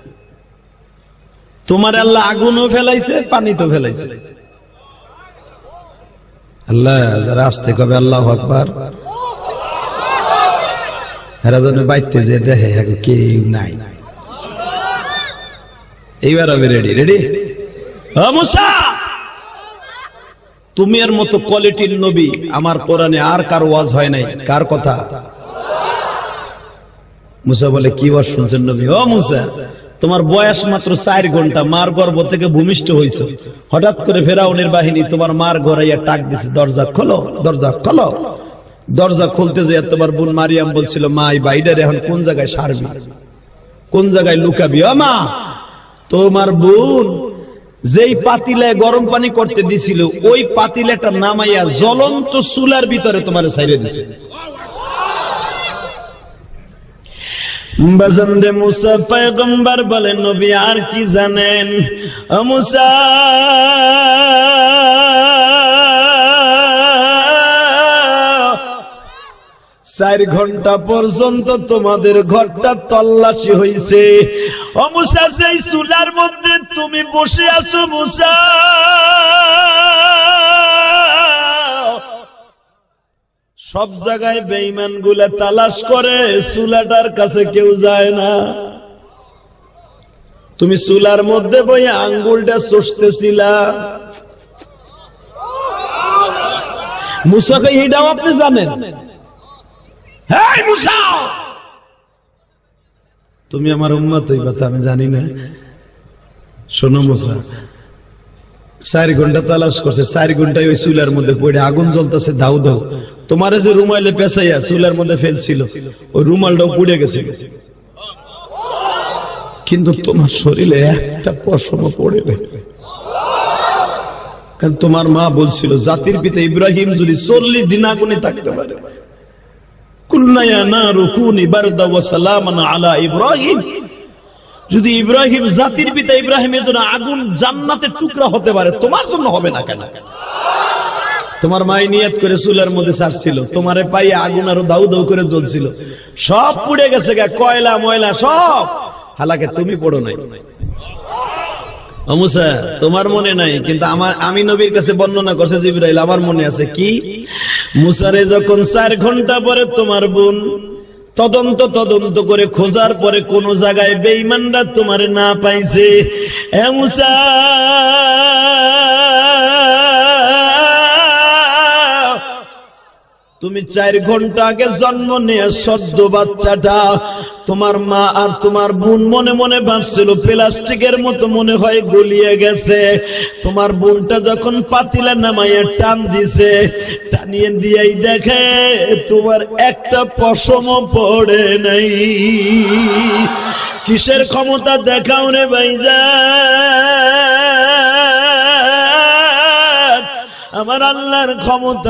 তোমার আল্লাহ আগুনও ফেলাইছে, পানিতেও ফেলাইছে। আল্লাহ যারা আসতে কবে আল্লাহু আকবার, এরা যেন বাইতে যে দেখে কেউ নাই। এইবার আমি রেডি রেডি মুসা, তুমি এর মতো কোয়ালিটির নবী আমার কোরআনে আর কার ওয়াজ হয় নাই। কার কথা? মুসা বলে, কি ওয়াজ শুনছেন নবী? ও মুসা, তোমার বয়স মাত্র চার ঘন্টা, মার গর্ভ থেকে ভূমিষ্ঠ হয়েছে, হঠাৎ করে ফেরাউনের বাহিনী তোমার মার ঘরাইয়া টাক দিছে, দরজা খোলো, দরজা খোলো। দরজা খুলতে যে তোমার বোন মারিয়াম বলছিল, মা এই বাইডারে এখন কোন জায়গায় সারবি, কোন জায়গায় লুকাবি? ও মা, তোমার বোন যেই পাতিলে গরম পানি করতে দিছিল ওই পাতিলেটা নামাইয়া জ্বলন্ত চুলার ভিতরে তোমার ছাইরে দিছে। বাজানরে মুসা পয়গম্বর বলেন, নবী আর কি জানেন? ও মুসা, চার ঘন্টা পর্যন্ত তোমাদের ঘরটা তল্লাশি হয়েছে। ও মুসা, সেই চুলার মধ্যে তুমি বসে আছো মুসা, সব জায়গায় বেঈমান গুলা তালাশ করে, চুলাটার কাছে কেউ যায় না। তুমি চুলার মধ্যে বইয়া আঙ্গুলটা চষতেছিলা। মুসাকে এইটাও আপনি জানেন? হেই মুসা, তুমি আমার উম্মত হইবা তা আমি জানি না। শোনো মুসা, চার ঘন্টা তালাশ করছে, চার ঘন্টায় ওই চুলার মধ্যে পড়ে আগুন জ্বলতেছে, দাউ দাউ। তোমার যে রুমালে পেঁচাইয়া চুলার মধ্যে ফেলছিল, ওই রুমালটাও পুড়ে গেছে, কিন্তু তোমার শরীরে একটা পশম পড়ে নেই। কারণ তোমার মা বলছিল জাতির পিতা ইব্রাহিম যদি চল্লিশ দিন আগুনে থাকতে পারে, যদি ইব্রাহিম জাতির পিতা ইব্রাহিমের জন্য আগুন জান্নাতের টুকরা হতে পারে, তোমার জন্য হবে না কেন? তোমার মাই নিয়ত করে চুলার মধ্যে ছাড়ছিল, তোমারে পাইয়ে আগুন আরো দাউ দাউ করে জ্বলছিল, সব পুড়ে গেছে, কয়লা ময়লা সব। হালাকে তুমি পড়ো নাই। ও মুসা, তোমার মনে নাই, কিন্তু আমার আমি নবীর কাছে বর্ণনা করছে জিবরাইল, আমার মনে আছে। কি? মুসারে যখন চার ঘন্টা পরে তোমার বোন তদন্ত তদন্ত করে খোঁজার পরে কোন জায়গায় বেঈমানরা তোমার না পাইছে, এ মুসা তুমি চার ঘন্টা আগে জন্ম নিয়ে সদ্য বাচ্চাটা তোমার মা আর তোমার বোন মনে মনে ভাবছিল প্লাস্টিকের মতো মনে হয় গলিয়ে গেছে। তোমার বোনটা যখন পাতিলা নামাইয়া টান দিছে, টানিয়ে দিয়েই দেখে তোমার একটা পশমও পড়ে নাই। কিসের ক্ষমতা দেখাও রে ভাইজান, আমার আল্লাহর ক্ষমতা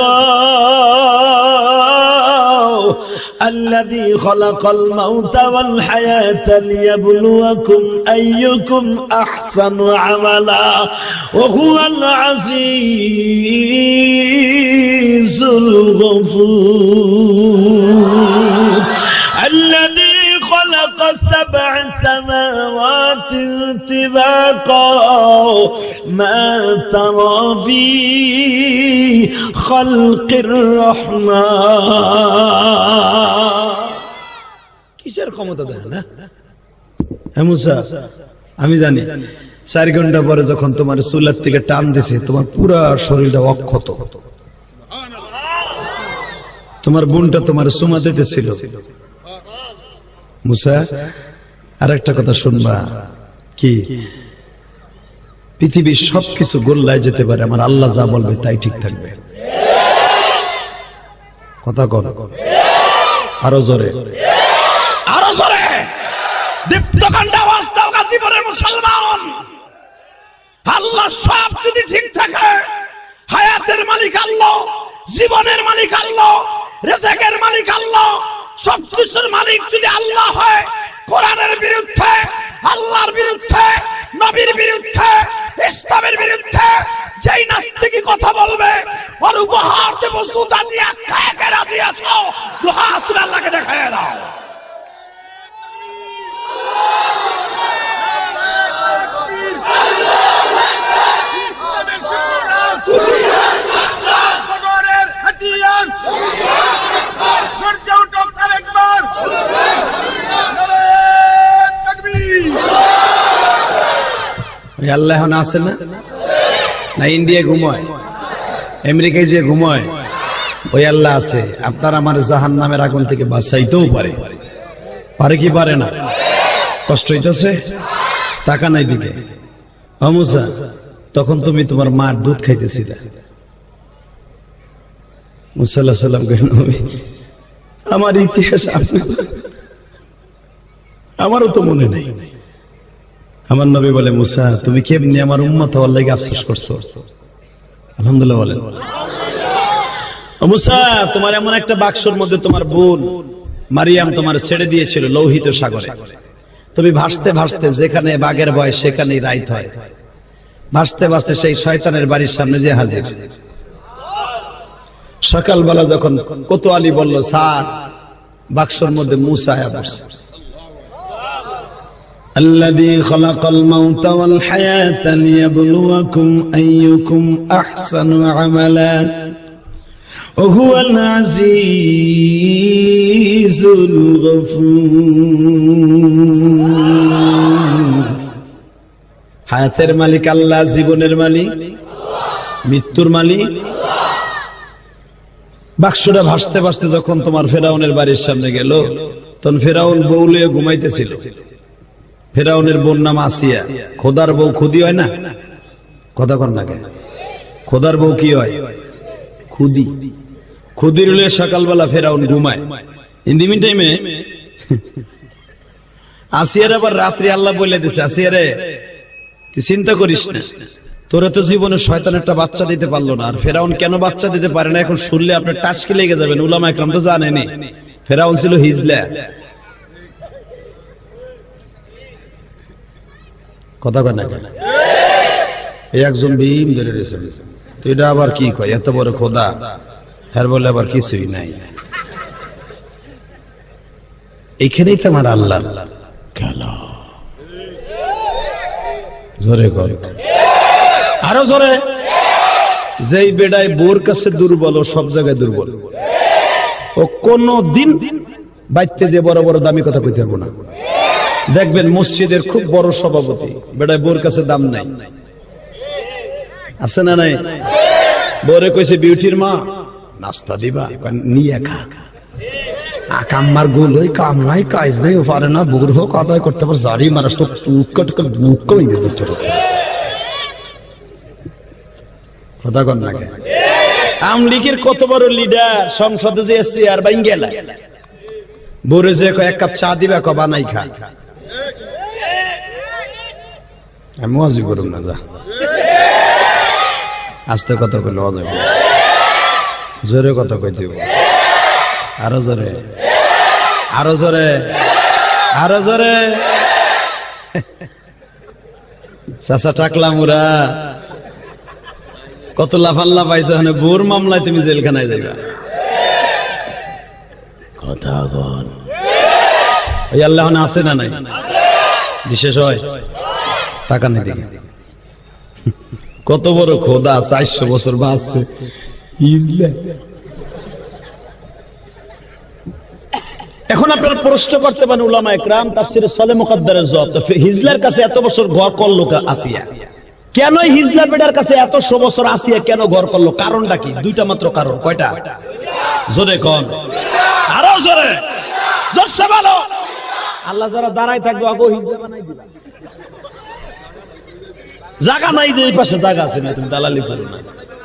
দেখাও। الذي خلق الموت والحياة ليبلوكم أيكم أحسن عملا وهو العزيز الغفور الذي خلق سبع سماوات طباقا ما ترى في خلق الرحمن কিসের ক্ষমতা দেয় না? হ্যাঁ মুসা, আমি জানি চার ঘন্টা পরে যখন তোমার চুলার থেকে টান দিছে, তোমার পুরা শরীরটা অক্ষত। তোমার বোনটা তোমার সুমা দিতেছিল। মুসা, আর একটা কথা শুনবা। কি? পৃথিবীর সবকিছু গোল্লায় যেতে পারে, আমার আল্লাহ যা বলবে তাই ঠিক থাকবে। কথা কর, আরো জোরে, আরো জোরে, দীপ্তকাণ্ড আওয়াজ দাও গাজীপুরের মুসলমান। আল্লাহ সব যদি ঠিক থাকে, হায়াতের মালিক আল্লাহ, জীবনের মালিক আল্লাহ, রিজিকের মালিক আল্লাহ, সবকিছুর মালিক যদি আল্লাহ হয়, কোরআনের বিরুদ্ধে, আল্লাহর বিরুদ্ধে, নবীর বিরুদ্ধে, ইসলামের বিরুদ্ধে যেই নাস্তিকই কথা বলবে, ওর উপহার দেব জুতা দিয়ে খায়কে রাজি আছো, দুহাত তুলে আল্লাহকে দেখায় দাও। আল্লাহ এখন আছে না? না ইন্ডিয়া ঘুমায়, আমেরিকায় যে ঘুমায়, ওই আল্লাহ আছে। আপনার আমার জাহান নামের আগুন থেকে বাঁচাইতেও পারে। পারে কি পারে না? কষ্ট হইতেছে, টাকা নাই দিকে। মুসা, তখন তুমি তোমার মার দুধ খাইতেছিলে। মুসা আলাইহিস সালাম কেন? আমার ইতিহাস আমারও তো মনে নেই। আমার নবী বলে, মুসা তুমি কেমনি আমার উম্মত হওয়ার লাগি আফসোস করছো? আলহামদুলিল্লাহ বলেন। মুসা, তোমার এমন একটা বাক্সর মধ্যে তোমার বোন মারিয়াম তোমার ছেড়ে দিয়েছিল লোহিত সাগরে। তুমি ভাসতে ভাসতে যেখানে বাঘের ভয় সেখানেই রাইত হয়। ভাসতে ভাসতে সেই শয়তানের বাড়ির সামনে যে হাজির। সকালবেলা যখন কোতোয়ালি বলল স্যার বাক্সের মধ্যে মূসা আয়া পড়ছে الذي خلق الموت والحياة ليبلوكم أيكم أحسن عملا وهو العزيز الغفور হায়াতের মালিক আল্লাহ, জীবনের মালিক, মৃত্যুর মালিক। বাক্সটা ভাসতে ভাসতে যখন তোমার ফেরাউনের বাড়ির সামনে গেল, তখন ফেরাউন বউ লয়ে ঘুমাইতেছিল। ফেরাউনের বোন নাম আসিয়া। খোদার বউ খুদি হয় না? কথা কন না কেন? খোদার বউ কি হয়? খুদি। খুদির লয়ে সকালবেলা ফেরাউন ঘুমায়। ইন দি মিন টাইমে আসিয়ার আবার রাত্রি আল্লাহ বলে দিছে, আসিয়া রে তুই চিন্তা করিস না, তোরা তো জীবনে শয়তান একটা বাচ্চা দিতে পারলো না। আর ফেরাউন কেন বাচ্চা দিতে পারে না এখন শুনলে আপনার টাসকি লেগে যাবেন। উলামা একরাম তো জানেনি ফেরাউন ছিল হিজলা। কথা কয় না কেন? এই একজন ভীম ধরে রয়েছে, এটা আবার কি কয় এত বড় খোদা, হ্যার বলে আবার কিছুই নাই। এইখানেই তো আমার আল্লাহ খেলা। জোরে কর, আরো জোরে। যেই বেড়ায় বোর কাছে দুর্বল, ও সব জায়গায় দুর্বল। ও কোন দিন বাইতে যে বড় বড় দামি কথা কইতে পারবো না। দেখবেন মসজিদের খুব বড় সভাপতি, বেড়ায় বোর কাছে দাম নাই, আছে না নাই? বোরে কইছে বিউটির মা নাস্তা দিবা, নিয়ে খা। কাম্মার গোল ওই কাম নাই, কাজ নাই, ও পারে না, বোর হোক আদায় করতে পারে, জারি মারাস তো বুক কমে যেত। কথা কন না কেন? আওয়ামী লীগের কত বড় লিডার, সংসদে যে এসছি আর বাইন গেল, বোরে যে এক কাপ চা দিবা, ক বানাই খা। আমি ওয়াজি করুম না, যা আস্তে কথা কইলে ওয়াজি, জোরে কথা কই দিব, আরো জোরে, আরো জোরে, আরো জোরে। চাচা টাকলাম ওরা কত লাফাল্লা পাইছো, বোর মামলায় তুমি জেলখানায় যাইবা। কথা বল, ওই আল্লাহ আছে না নাই? বিশেষ হয় টাকা নেই দেখি কত বড় খোদা, চারশো বছর বাঁচছে। এখন আপনারা প্রশ্ন করতে পারেন উলামা ইকরাম তাফসীরে সলে মুকদ্দারের জবাব, হিজলার কাছে এত বছর ঘর করলো আসিয়া কেন? হিজলা বেটার কাছে এত শো বছর আসিয়া কেন ঘর করলো? কারণটা কি? দুইটা মাত্র কারণ। কয়টা? জোরে কন, আরো জোরে, জোরসে বলো। আল্লাহ যারা দাঁড়ায় থাকবে আগো হিজলা বানাই দিবা। জায়গা নাই যে পাশে জায়গা আছে না, তুমি দালালি করো না।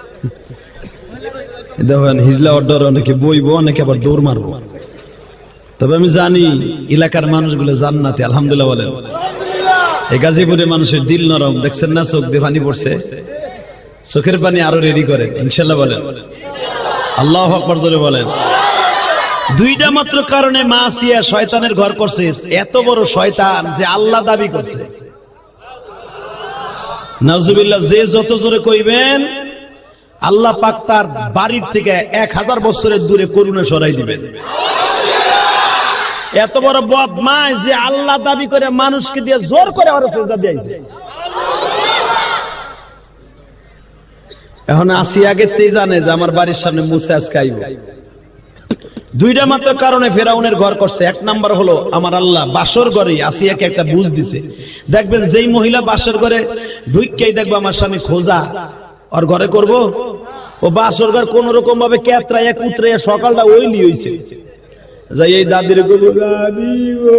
দেখেন হিজলা অর্ডার অনেকে বইবো, অনেকে আবার দৌড় মারবো। তবে আমি জানি এলাকার মানুষগুলো জান্নাতি, আলহামদুলিল্লাহ বলেন। এই গাজীপুরে মানুষের দিল নরম, দেখছেন না চোখ দিয়ে পানি পড়ছে, চোখের পানি আরো রেডি করেন ইনশাল্লাহ বলেন, আল্লাহু আকবার জোরে বলেন। দুইটা মাত্র কারণে মা আসিয়া শয়তানের ঘর করছে। এত বড় শয়তান যে আল্লাহ দাবি করছে। নাউজুবিল্লাহ, যে যত জোরে কইবেন আল্লাহ পাক তার বাড়ির থেকে এক হাজার বছরের দূরে করুণা সরাই দিবেন। এত বড় বদমাশ যে আল্লাহ দাবি করে মানুষকে দিয়ে জোর করে ওরা সিজদা দিয়েছে। এখন আসি আগে তে জানে যে আমার বাড়ির সামনে মুসা আজকে আইব। দুইটা মাত্র কারণে ফেরাউনের ঘর করছে। এক নাম্বার হলো আমার আল্লাহ বাসর ঘরে আসিয়াকে একটা বুঝ দিছে। দেখবেন যেই মহিলা বাসর ঘরে ঢুককেই দেখবো আমার স্বামী খোঁজা ওর ঘরে করব, ও বাসর ঘর কোন রকম ভাবে কেতরাইয়া কুতরাইয়া সকালটা ওইলি হইছে। যাই এই দাদির দাদি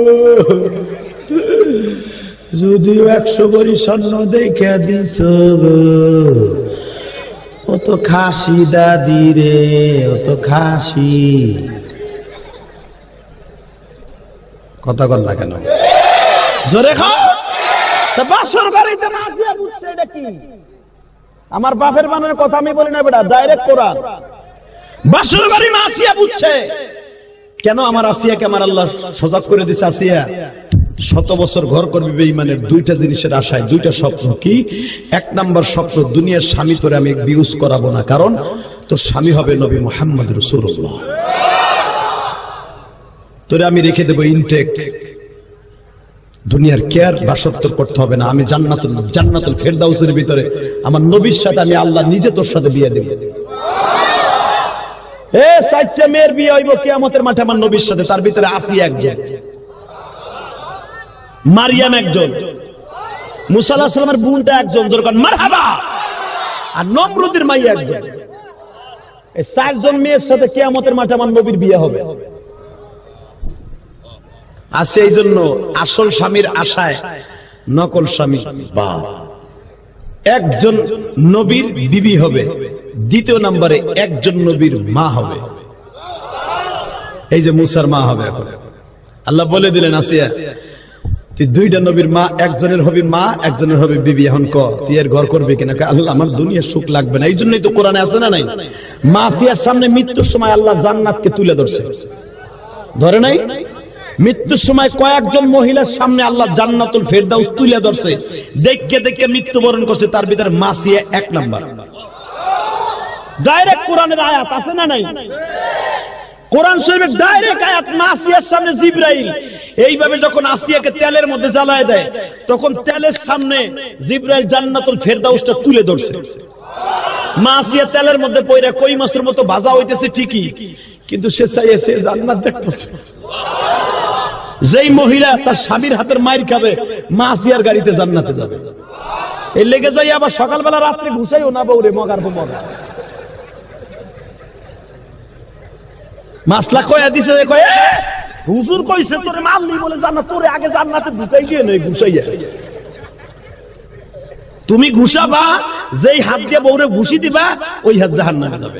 যদিও একশো বড়ি স্বর্ণ দেখে দিস, ও তো খাসি দাদি রে, ও তো খাসি। কথা কর না কেন? জোরে খাও। বাসর বাড়িতে না আসিয়া বুঝছে এটা কি? আমার বাপের বানানোর কথা আমি বলি না বেটা, ডাইরেক্ট কোরআন। বাসর বাড়ি মা আসিয়া বুঝছে কেন? আমার আসিয়াকে আমার আল্লাহ সজাগ করে দিচ্ছে। আসিয়া শত বছর ঘর করবি বেঈমানের দুইটা জিনিসের আশায়, দুইটা স্বপ্ন। কি? এক নাম্বার স্বপ্ন, দুনিয়ার স্বামী তোরে আমি বিউজ করাবো না, কারণ তোর স্বামী হবে নবী মুহাম্মদ রাসূলুল্লাহ। তোরে আমি রেখে দেবো ইনটেক, দুনিয়ার কেয়ার বাসত্ব করতে হবে না। আমি জান্নাতুল জান্নাতুল ফেরদাউসের ভিতরে আমার নবীর সাথে আমি আল্লাহ নিজে তোর সাথে বিয়ে দেব। এ চারটা মেয়ের বিয়ে হইব কিয়ামতের মাঠে আমার নবীর সাথে, তার ভিতরে আসিয়া একজন, মারিয়াম একজন, মুসা আলাইহিস সালামের বোনটা একজন, দরকার মারহাবা, আর নমরুদের মাইয়া একজন। এই চারজন মেয়ের সাথে কিয়ামতের মাঠে আমার নবীর বিয়ে হবে। আছে এই জন্য আসল স্বামীর আশায় নকল স্বামী বাপ। একজন নবীর বিবি হবে, দ্বিতীয় নম্বরে একজন নবীর মা হবে। এই যে মুসার মা হবে। এখন আল্লাহ বলে দিলেন আসিয়া তুই দুইটা নবীর মা, একজনের হবি মা, একজনের হবে বিবি। এখন ক তুই এর ঘর করবি কিনা? আল্লাহ আমার দুনিয়ার সুখ লাগবে না। এই জন্যই তো কোরআনে আছে না নাই, মা আসিয়ার সামনে মৃত্যুর সময় আল্লাহ জান্নাতকে তুলে ধরছে, ধরে নাই? মৃত্যুর সময় কয়েকজন মহিলার সামনে আল্লাহ জান্নাতুল ফেরদাউস তুলে ধরছে, দেখে দেখে মৃত্যুবরণ করছে। তার ভিতরে মাসিয়া এক নাম্বার। ডাইরেক্ট কোরআনের আয়াত আছে না নাই? কোরআন শরীফের ডাইরেক্ট আয়াত, মাসিয়ার সামনে জিবরাইল এইভাবে যখন আসিয়াকে তেলের মধ্যে জ্বালায় দেয়, তখন তেলের সামনে জিবরাইল জান্নাতুল ফেরদাউসটা তুলে ধরছে। মাসিয়া তেলের মধ্যে পয়রা কই মাছের মতো ভাজা হইতেছে ঠিকই, কিন্তু সে চাইছে জান্নাত দেখতেছে। যেই মহিলা তার স্বামীর হাতের মাইর খাবে, মাসিয়ার গাড়িতে জান্নাতে যাবে। এই লেগে যাই আবার সকালবেলা রাত্রে ঘুষাইও না বউরে, মগার পর মগা মাসলা কয়া দিছে, কয়ে হুজুর কইছে তোরে মারলি বলে জান্নাত, তোরে আগে জান্নাতে ঢুকাই দিয়ে নয় ঘুষাইয়া। তুমি ঘুষাবা, যেই হাত দিয়ে বউরে ঘুষি দিবা ওই হাত জাহান্নামে যাবে।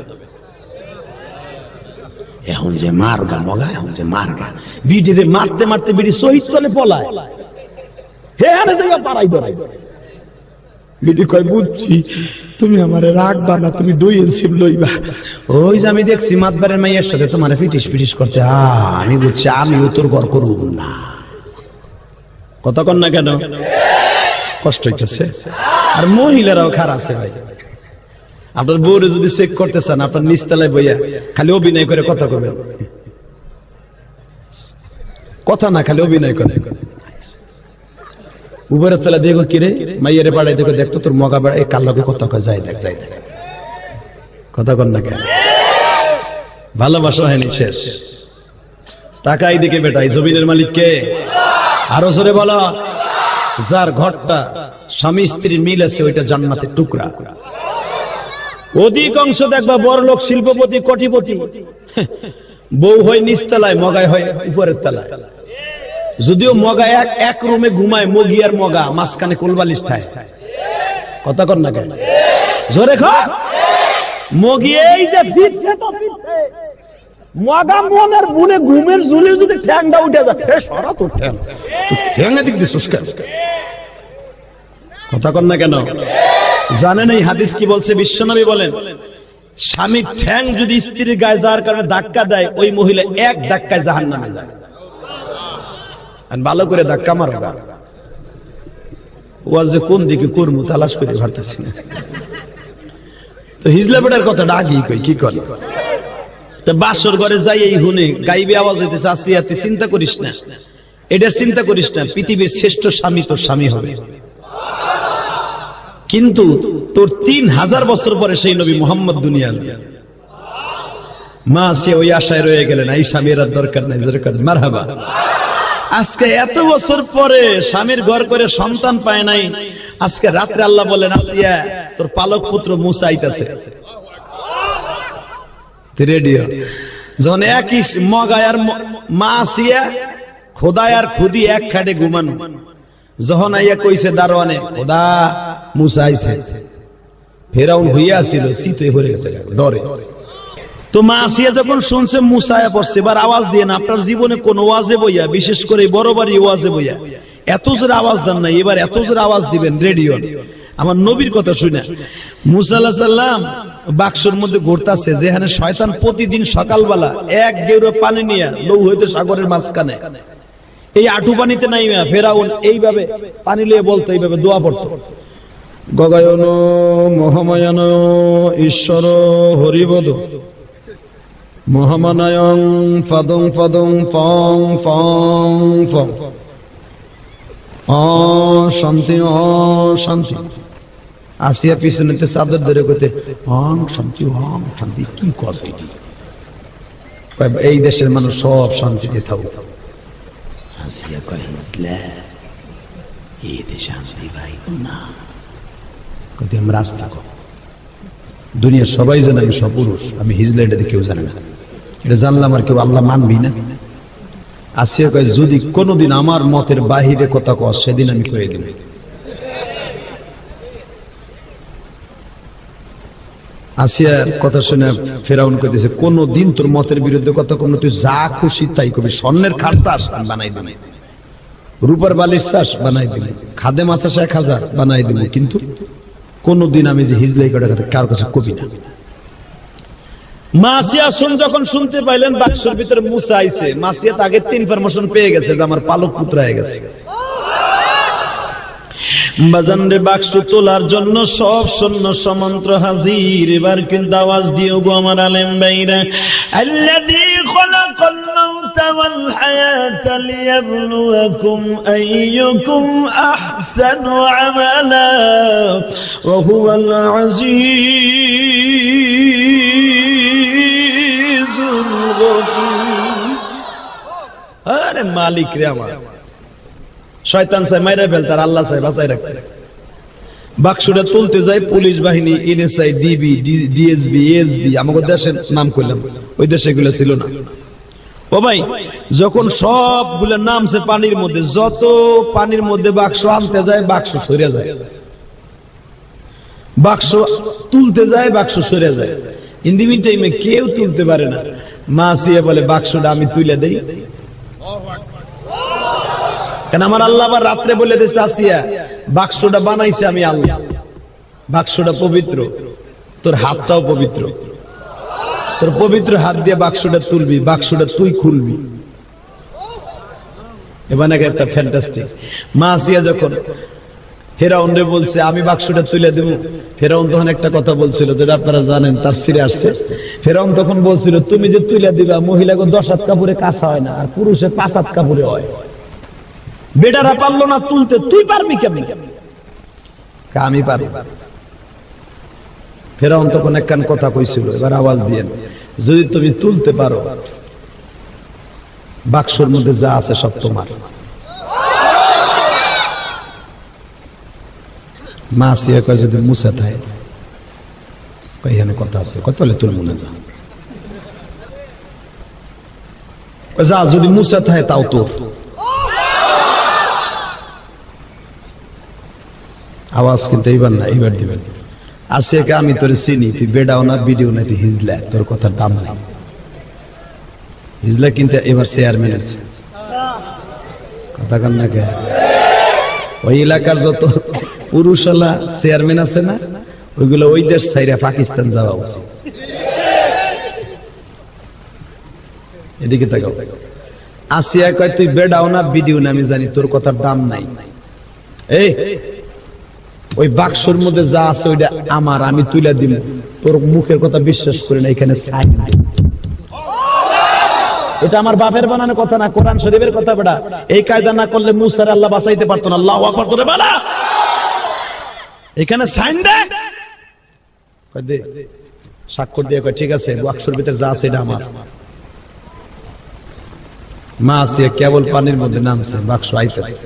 এখন যে মারগা মগা, এখন যে মারগা বিডিরে মারতে মারতে বিডি শহীদ চলে পলায়। হে আনে জায়গা পারাই ধরাই বিডি কয় বুঝছি তুমি আমারে রাখবা না, তুমি দুই ইঞ্চি লইবা। ওই যে আমি দেখছি মাতবারের মাইয়ের সাথে তোমার পিটিস পিটিস করতে, আমি বুঝছি আমিও তোর ঘর করব না। কথা কন না কেন? কষ্ট হইতেছে। আর মহিলারাও খারাপ আছে ভাই। আপনার বউরে যদি চেক করতে চান, আপনার নিচতলায় বইয়া খালি অভিনয় করে কথা কবেন, কথা না খালি অভিনয় করে। উপরের তলা দেখো কিরে মাইয়ারে বাড়াই দেখো, দেখতো তোর মগা বাড়াই কার লগে কথা কয়, যাই দেখ যাই দেখ। কথা কন না কেন? ভালোবাসা হয়নি শেষ। তাকাই দিকে বেটাই, জমিনের মালিক কে? আরো জোরে বলো। যার ঘরটা স্বামী স্ত্রীর মিল আছে ওইটা জান্নাতের টুকরা। অধিকাংশ দেখবা বড় লোক, শিল্পপতি, কোটিপতি, বউ হয় নিচতলায়, মগায় হয় উপরের তলায়। যদিও মগা এক এক রুমে ঘুমায়, মগি আর মগা মাঝখানে কোলবালিশ থাকে। কথা কর না কেন? জোরে খা। মগি এই যে ফিরছে তো ফিরছে, মগা মনের বুনে ঘুমের ঝুলে যদি ঠ্যাংটা উঠে যায়, হে সরা তোর ঠ্যাং, ঠ্যাং এদিক দিয়ে সুস্কার। কথা কর না কেন? জানেন এই হাদিস কি বলছে? বিশ্বনবী বলেন স্বামীর ঠ্যাং যদি স্ত্রীর গায়ে যাওয়ার কারণে ধাক্কা দেয়, ওই মহিলা এক ধাক্কায় জাহান্নামে যায়। ভালো করে ধাক্কা মারো গা। ওয়াজ যে কোন দিকে করবো তালাশ করে ভাবতেছি না। তো হিজলা বেটার কথা ডাকি কই কি করে? তো বাসর ঘরে যাই এই হুনে গাইবে আওয়াজ হইতেছে, আসি আসি, চিন্তা করিস না, এটার চিন্তা করিস না, পৃথিবীর শ্রেষ্ঠ স্বামী তোর স্বামী হবে। কিন্তু তোর তিন হাজার বছর পরে সেই নবী মুহাম্মদ দুনিয়া মা সে ওই আশায় রয়ে গেলেন, এই স্বামীর আর দরকার নাই। মারহাবা। আজকে এত বছর পরে স্বামীর ঘর করে সন্তান পায় নাই, আজকে রাত্রে আল্লাহ বলেন আসিয়া তোর পালক পুত্র মুসা আইতাছে। রেডিও যখন একই মগায় আর মা আসিয়া খোদায় আর খুদি এক খাটে ঘুমানো, যখন আইয়া কইছে দারোয়ানে খোদা মুসা আইছে, ফেরাউন হইয়া ছিল শীতে ভরে গেছে ডরে। তো মা আসিয়া যখন শুনছে মুসায়া পড়ছে, এবার আওয়াজ দিয়ে না। আপনার জীবনে কোন ওয়াজে বইয়া, বিশেষ করে বড় বাড়ি ওয়াজে বইয়া এত জোরে আওয়াজ দেন নাই, এবার এত জোরে আওয়াজ দিবেন রেডিও আমার নবীর কথা শুনে। মুসা আলাইহিস সালাম বাক্সের মধ্যে ঘুরতাছে, যেখানে শয়তান প্রতিদিন সকালবেলা এক গেউরে পানি নিয়ে লৌ হইতে সাগরের মাঝখানে এই আটু পানিতে নাইমা ফেরাউন এইভাবে পানি লিয়ে বলতো, এইভাবে দোয়া পড়তো, গগায়ন মহামায়ান ঈশ্বর হরিবদ মহামানায়ং পদং পদং পং পং পং অ শান্তি অ শান্তি। আসিয়া পিছনেতে চাদর ধরে করতে অং শান্তি অং শান্তি। কি কছে এই দেশের মানুষ সব শান্তিতে থাকুক। আসিয়া কয় হিজলা এই দেশে শান্তি পাইব না। কতি আমরা রাস্তা কর দুনিয়ার সবাই জানে আমি সব পুরুষ, আমি হিজলা এটা কেউ জানে না। এটা জানলাম আর কেউ আল্লাহ মানবি না। আসিয়া কয় যদি কোনোদিন আমার মতের বাহিরে কথা কর সেদিন আমি কয়ে দিব। আসিয়ার কথা শুনে ফেরাউন কইতেছে কোনদিন তোর মতের বিরুদ্ধে কথা কম না, তুই যা খুশি তাই কবি। স্বর্ণের খাট চাষ বানাই দিবি, রূপার বালিশ চাষ বানাই দিবি, খাদে মাছ চাষ এক হাজার বানাই দিব, কিন্তু কোনদিন আমি যে হিজলাই কটা কার কাছে কবি না। মাসিয়া শুন যখন শুনতে পাইলেন বাক্সের ভিতরে মুসা আইছে, মাসিয়া আগে তিন ইনফরমেশন পেয়ে গেছে যে আমার পালক পুত্র হয়ে গেছে। বাজানরে বাক্স তোলার জন্য সব সৈন্য সমন্ত্র হাজির। এবার কিন্তু আওয়াজ দিও গো আমার আলেম ভাইরা, আল্লাযী খালাকাল মাউতা ওয়াল হায়াতা লিয়াবলুয়াকুম আইয়ুকুম আহসানু আমালা ওয়া হুয়াল আজিজুল গফুর। আরে মালিক রে আমার, শয়তান চাই মাইরা ফেল, তার আল্লাহ চাই বাঁচাই রাখতে। বাক্সটা তুলতে যায় পুলিশ বাহিনী, এনএসআই, ডিবি, ডিএসবি, এসবি, আমাদের দেশের নাম করলাম, ওই দেশে এগুলো ছিল না। ও ভাই, যখন সবগুলো নামছে পানির মধ্যে, যত পানির মধ্যে বাক্স আনতে যায় বাক্স সরে যায়, বাক্স তুলতে যায় বাক্স সরে যায়। ইন দি মিন টাইমে কেউ তুলতে পারে না। মাসিয়া বলে বাক্সটা আমি তুলে দেই, কেন আমার আল্লাহ আবার রাত্রে বলে দিয়েছে আসিয়া বাক্সটা বানাইছে আমি আল্লাহ, বাক্সটা পবিত্র, তোর হাতটাও পবিত্র, তোর পবিত্র হাত দিয়ে বাক্সটা তুলবি, বাক্সটা তুই খুলবি। এবার নাকি একটা ফ্যান্টাস্টিক। মা আসিয়া যখন ফেরাউন রে বলছে আমি বাক্সটা তুলে দেব, ফেরাউন তখন একটা কথা বলছিল যেটা আপনারা জানেন, তাফসিরে আসছে। ফেরাউন তখন বলছিল তুমি যে তুলে দিবা, মহিলাকে দশ হাত কাপড়ে কাঁচা হয় না, আর পুরুষে পাঁচ হাত কাপড়ে হয়। বেটারা পারলো না তুলতে, তুই পারবি কেমনি? আমি পারি। ফেরাউন তখন একখান কথা কইছিল, এবার আওয়াজ দিয়েন, যদি তুমি তুলতে পারো বাক্সর মধ্যে যা আছে সব তোমার। মা আসিয়া কয় যদি মুসা থাকে, এখানে কথা আছে, কত তুল মনে যা যা, যদি মুসা থাকে তাও তোর। আওয়াজ কিন্তু এইবার না, এইবার দিবেন। আসিয়াকে আমি তোর চিনি, তুই বেডাও না বিডিও না, তুই হিজলা, তোর কথার দাম নাই। হিজলা কিন্তু এবার চেয়ারম্যান আছে, কথা কান না কে? ওই এলাকার যত পুরুষওয়ালা চেয়ারম্যান আছে না, ওইগুলো ওই দেশ ছাইরা পাকিস্তান যাওয়া উচিত। এদিকে তাকাও। আসিয়া কয় তুই বেডাও না বিডিও না, আমি জানি তোর কথার দাম নাই। এই ওই বাক্সর মধ্যে যা আছে ওইটা আমার, আমি তুলে দিব, তোর মুখের কথা বিশ্বাস করি না, এখানে সাইন নাই। এটা আমার বাপের বানানো কথা না, কোরআন শরীফের কথা। বেটা এই কায়দা না করলে মুসার আল্লাহ বাঁচাইতে পারতো না। আল্লাহু আকবার তোরে বলা, এখানে সাইন দে, কই দে, স্বাক্ষর দিয়ে কয় ঠিক আছে, বাক্সর ভিতরে যা আছে এটা আমার। মা আসিয়া কেবল পানির মধ্যে নামছে, বাক্স আইতেছে।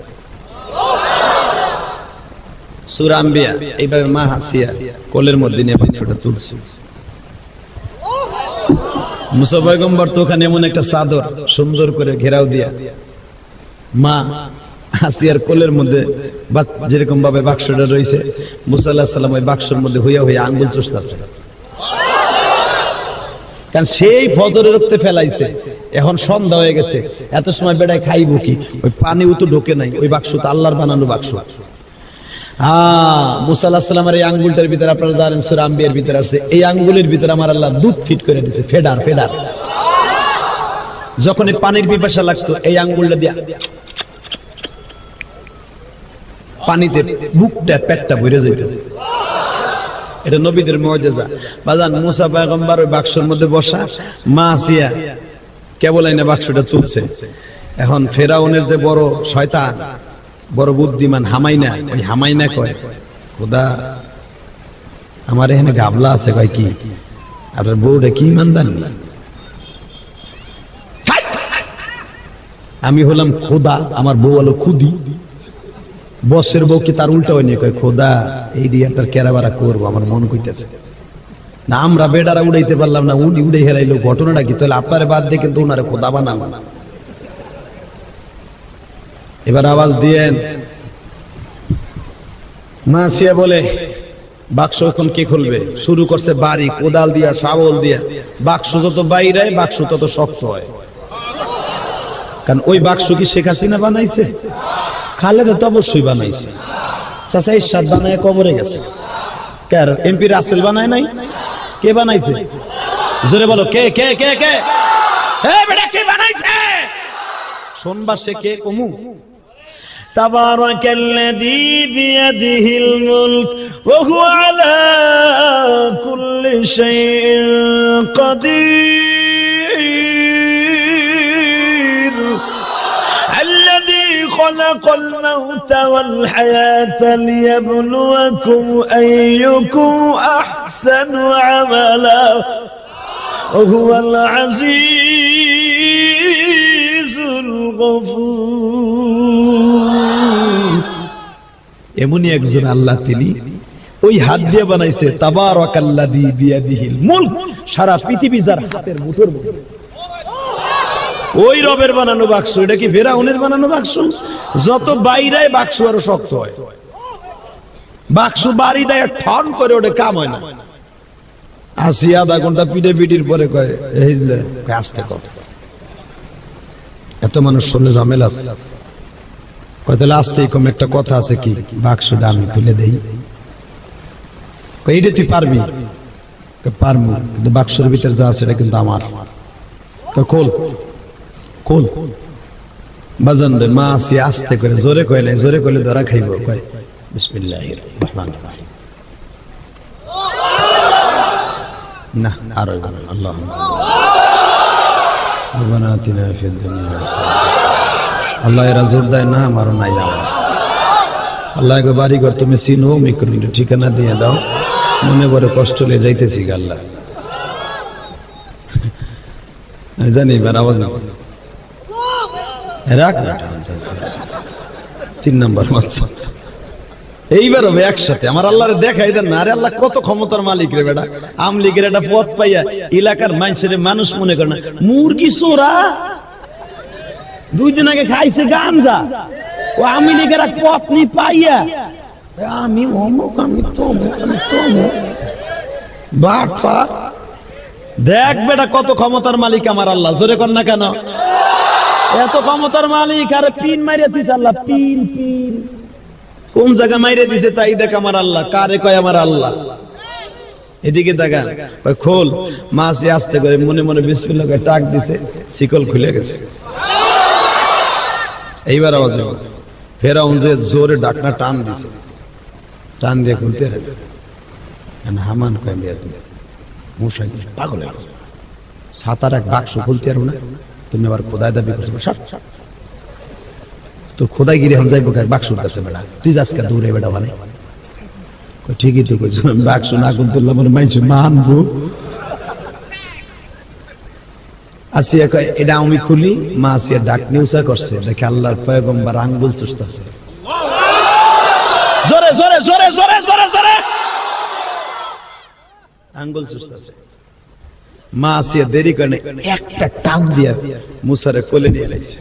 সূরা আম্বিয়া এইভাবে মা আসিয়া কোলের মধ্যে নিয়ে বাক্সটা তুলছে। মুসা পয়গম্বর তো ওখানে এমন একটা চাদর সুন্দর করে ঘেরাও দিয়া মা আসিয়ার কোলের মধ্যে যেরকম ভাবে বাক্সটা রয়েছে, মুসা আলাইহিস সালাম ওই বাক্সের মধ্যে হইয়া হইয়া আঙ্গুল চুষতেছে, কারণ সেই ফজরের রক্তে ফেলাইছে। এখন সন্ধ্যা হয়ে গেছে, এত সময় বেড়ায় খাইব কি? ওই পানি তো ঢোকে নাই, ওই বাক্স তো আল্লাহর বানানো বাক্স। হ্যাঁ, মুসা আলাইহিস সালামের এই আঙ্গুলটার ভিতরে আপনারা জানেন সূরা আম্বিয়ার ভিতরে আছে, এই আঙ্গুলের ভিতরে আমার আল্লাহ দুধ ফিট করে দিয়েছে, ফেডার ফেডার। যখন এই পানির পিপাসা লাগতো এই আঙ্গুলটা দিয়া পানিতে বুকটা পেটটা ভরে যেত। এটা নবীদের মুআজিজা। বাজান মুসা পয়গম্বর ওই বাক্সের মধ্যে বসা, মা আসিয়া কেবল আইনা বাক্সটা তুলছে। এখন ফেরাউনের যে বড় শয়তান, বড় বুদ্ধিমান হামাইনা, ওই হামাইনা কয়, খোদা আমার এখানে গাবলা আছে, কয় কি আপনার বউটা কি ইমানদার না? আমি হলাম খোদা, আমার বউ হলো খুদি। বসের বউ কি তার উল্টা হয়নি, কয় খোদা এই দিয়ে আপনার কেরাবারা করবো, আমার মন কইতেছে না। আমরা বেডারা উড়াইতে পারলাম না, উনি উড়ে হেরাইলো, ঘটনাটা কি? তাহলে আপনারে বাদ দিয়ে কিন্তু ওনারে খোদা বানাবো না। এবার আওয়াজ দিয়েন। মা আসিয়া বলে, বাক্স এখন কে খুলবে? শুরু করছে বাড়ি, কোদাল দিয়া, শাবল দিয়া। বাক্স যত বাইরে বাক্স তত শক্ত হয়, কারণ ওই বাক্স কি শেখ হাসিনা বানাইছে? খালেদা তো অবশ্যই বানাইছে। চাচা ইরশাদ বানায় কবরে গেছে। কার এমপি রাসেল বানায় নাই? কে বানাইছে? জোরে বলো, কে কে কে কে? এ বেটা কে বানাইছে? শুনবা সে কে? কমু তাবারাকাল্লাযী বিয়াদিহিল মুলক ওয়া হুয়া আলা কুল্লি শাইইন কাদির আল্লাযী খালাকাল মাউতা ওয়াল হায়াতা লিয়াবলুয়াকুম আইয়ুকুম আহসানু আমালা ওয়া হুয়াল আজিজুল গফুর। এমনই একজন আল্লাহ, তিনি ওই হাত দিয়ে বানাইছে। তাবারাকাল্লাযী বিয়াদিহিল মুলক, সারা পৃথিবী যার হাতের মুঠোর মধ্যে। ওই রবের বানানো বাক্স। এটা কি ফেরাউনের বানানো বাক্স? যত বাইরে বাক্স আরো শক্ত হয়। বাক্স বাড়ি দেয় ঠন করে, ওটা কাম হয় না। আসি আধা ঘন্টা পিটে পিটির পরে কয় এইলে আসতে কর। এত মানুষ শুনলে ঝামেলা আছে। কয় তাহলে আসতেই কম একটা কথা আছে, কি বাক্সটা আমি খুলে দেই? এইটা তুই পারবি? পারবো, কিন্তু বাক্সের ভিতরে যা আছে এটা কিন্তু আমার। খোল খোল। বাজান রে, মা আসি আস্তে করে, জোরে কয় নাই, জোরে কইলে ধরা খাইব। কয় বিসমিল্লাহির রহমানির রহিম। না আরো আল্লাহুম্মা রব্বানা আতিনা ফিদ দুনিয়া হাসানাহ। আল্লাহ এরা জোর দেয় না, আমারও নাই আওয়াজ। আল্লাহ গো বাড়ি ঘর তুমি চিনো, মিক্রোমিটার ঠিকানা দিয়ে দাও, মনে বড় কষ্ট লে যাইতেছি আল্লাহ। আমি জানি এবার আওয়াজ রাখ না। তিন নম্বর মাত্র এইবার হবে একসাথে। আমার আল্লাহরে দেখাই দেন না। আরে আল্লাহ কত ক্ষমতার মালিক রে বেটা। আমলিগের একটা পথ পাইয়া এলাকার মানুষের মানুষ মনে করে না মুরগি চোরা। দুই দিন আগে খাইছে গাঞ্জা, ও আমি লীগের এক পত্নী পাইয়া আমি অমুক আমি তমুক আমি তমুক বাটফা। দেখ বেটা কত ক্ষমতার মালিক আমার আল্লাহ। জোরে কর না কেন? এত ক্ষমতার মালিক। আর পিন মারিয়া তুই আল্লাহ, পিন পিন কোন জায়গা মাইরে দিছে তাই দেখ আমার আল্লাহ। কারে কয় আমার আল্লাহ? এদিকে দেখা কয় খোল। মাসি আস্তে করে মনে মনে বিসমিল্লাহ করে টাক দিছে, শিকল খুলে গেছে। এইবার আওয়াজ ফেরাউন যে জোরে ডাকনা টান দিছে, টান দিয়ে খুলতে হামান কয় মিয়া তুমি মশাই পাগল হয়ে গেছে। সাতার এক বাক্স খুলতে পারো না, তুমি আবার খোদাই দাবি করছো। তোর খোদাই গিরে এখন যাইব বাক্সুর কাছে বেড়া, তুই আজকে দূরে বেড়া মানে ঠিকই তো কইছো। বাক্স না খুলতে আমার মাইছে মানবো। আসিয়া কয় এটা আমি খুলি। মা আসিয়া ডাক নিউসা করছে, দেখে আল্লাহর পয়গম্বর আঙ্গুল চুষতেছে। জোরে জোরে জোরে জোরে জোরে জোরে আঙ্গুল চুষতেছে। মা আসিয়া দেরি করে একটা টান দিয়া মুসারে কোলে নিয়ে লাইছে,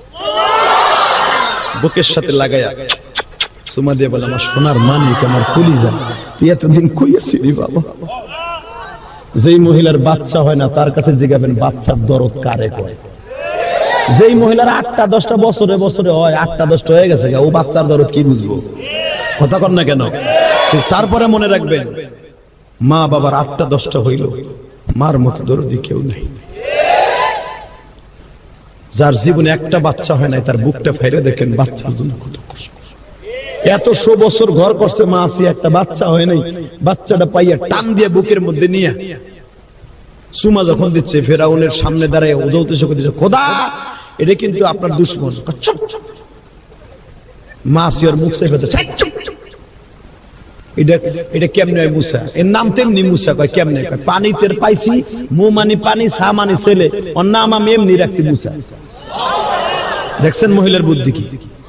বুকের সাথে লাগাইয়া সুমা দিয়ে বলে আমার সোনার মানিক, আমার কলিজা, তুই এতদিন কই আছিলি বাবা? যেই মহিলার বাচ্চা হয় না তার কাছে জিজ্ঞাবেন বাচ্চার দরদ কারে কয়। যেই মহিলার আটটা দশটা বছরে বছরে হয়, আটটা দশটা হয়ে গেছে, ও বাচ্চার দরদ কি বুঝবো? কথা কর না কেন? তারপরে মনে রাখবেন মা বাবার আটটা দশটা হইল, মার মতো দরদি কেউ নেই। যার জীবনে একটা বাচ্চা হয় নাই তার বুকটা ফাইরে দেখেন বাচ্চার জন্য কত কষ্ট। এতশো বছর ঘর করছে মা আসি, একটা বাচ্চা হয় নাই, বাচ্চাটা পাইয়া টান দিয়ে বুকের মধ্যে নিয়ে সুমা যখন দিচ্ছে ফেরাউনের সামনে দাঁড়ায় উদৌতে শোক দিচ্ছে, খোদা এটা কিন্তু আপনার দুশ্মন। মা আসি ওর মুখ চেপে দিচ্ছে, এটা এটা কেমনে হয় মুসা, এর নাম তেমনি মুসা, কয় কেমনে, কয় পানিতে পাইছি, মু মানি পানি, সা মানি ছেলে, ওর নাম আমি এমনি রাখছি মুসা। দেখছেন মহিলার বুদ্ধি কি,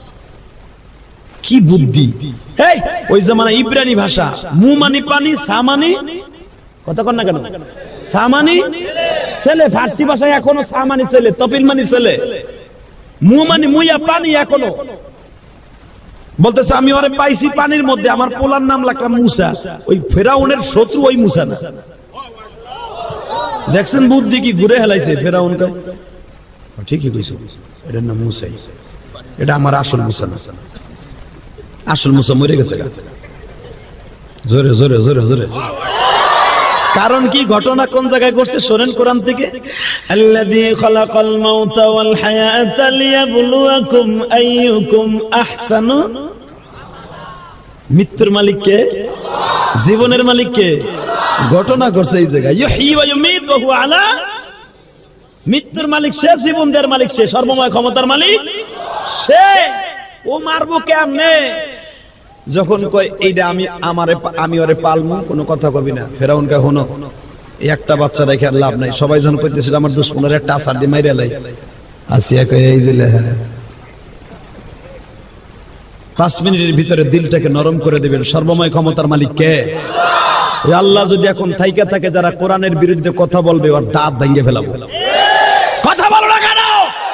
কি বুদ্ধি। এই ওই জামানা ইব্রানি ভাষা, মু মানি পানি, সা মানি, কথা কন না কেন, সা মানি ছেলে। ফার্সি ভাষায় এখনো সা মানি ছেলে, তপিল মানি ছেলে, মু মানি মুইয়া পানি। এখনো বলতেছে আমি ওরে পাইছি পানির মধ্যে, আমার পোলার নাম লাগলাম মুসা। ওই ফেরাউনের শত্রু ওই মুসা না। দেখছেন বুদ্ধি কি ঘুরে হেলাইছে ফেরাউনকে। ঠিকই কইছো, এটার নাম মুসাই, এটা আমার আসল মুসা না। আসল মুসা মরে গেছে। জোরে জোরে জোরে জোরে। কারণ কি, ঘটনা কোন জায়গায় ঘটছে শোনেন কোরআন থেকে। আল্লাযী খালাকাল মাউতা ওয়াল হায়াতা লিয়াবলুয়াকুম আইয়ুকুম আহসানু। মৃত্যুর মালিক কে? জীবনের মালিক কে? ঘটনা ঘটছে এই জায়গায়। ইউহয়ী ওয়া ইউমীত ওয়া হুয়া আলা। মৃত্যুর মালিক সে, জীবন দেওয়ার মালিক সে, সর্বময় ক্ষমতার মালিক সে। ও মারবো কেমনে? যখন কয় এইটা আমি আমারে আমি ওরে পালমু, কোনো কথা কবি না। ফেরাউন কয় হনো, এই একটা বাচ্চা রেখে আর লাভ নাই, সবাই যখন কইতেছিল আমার দুশ্মনের একটা আসার দিয়ে মাইরা লাই। আসিয়া কয় এই যে পাঁচ মিনিটের ভিতরে দিলটাকে নরম করে দেবেন। সর্বময় ক্ষমতার মালিক কে? আল্লাহ যদি এখন থাইকা থাকে, যারা কোরআনের বিরুদ্ধে কথা বলবে ওর দাঁত ভেঙে ফেলাবো। কথা বলো না কেন?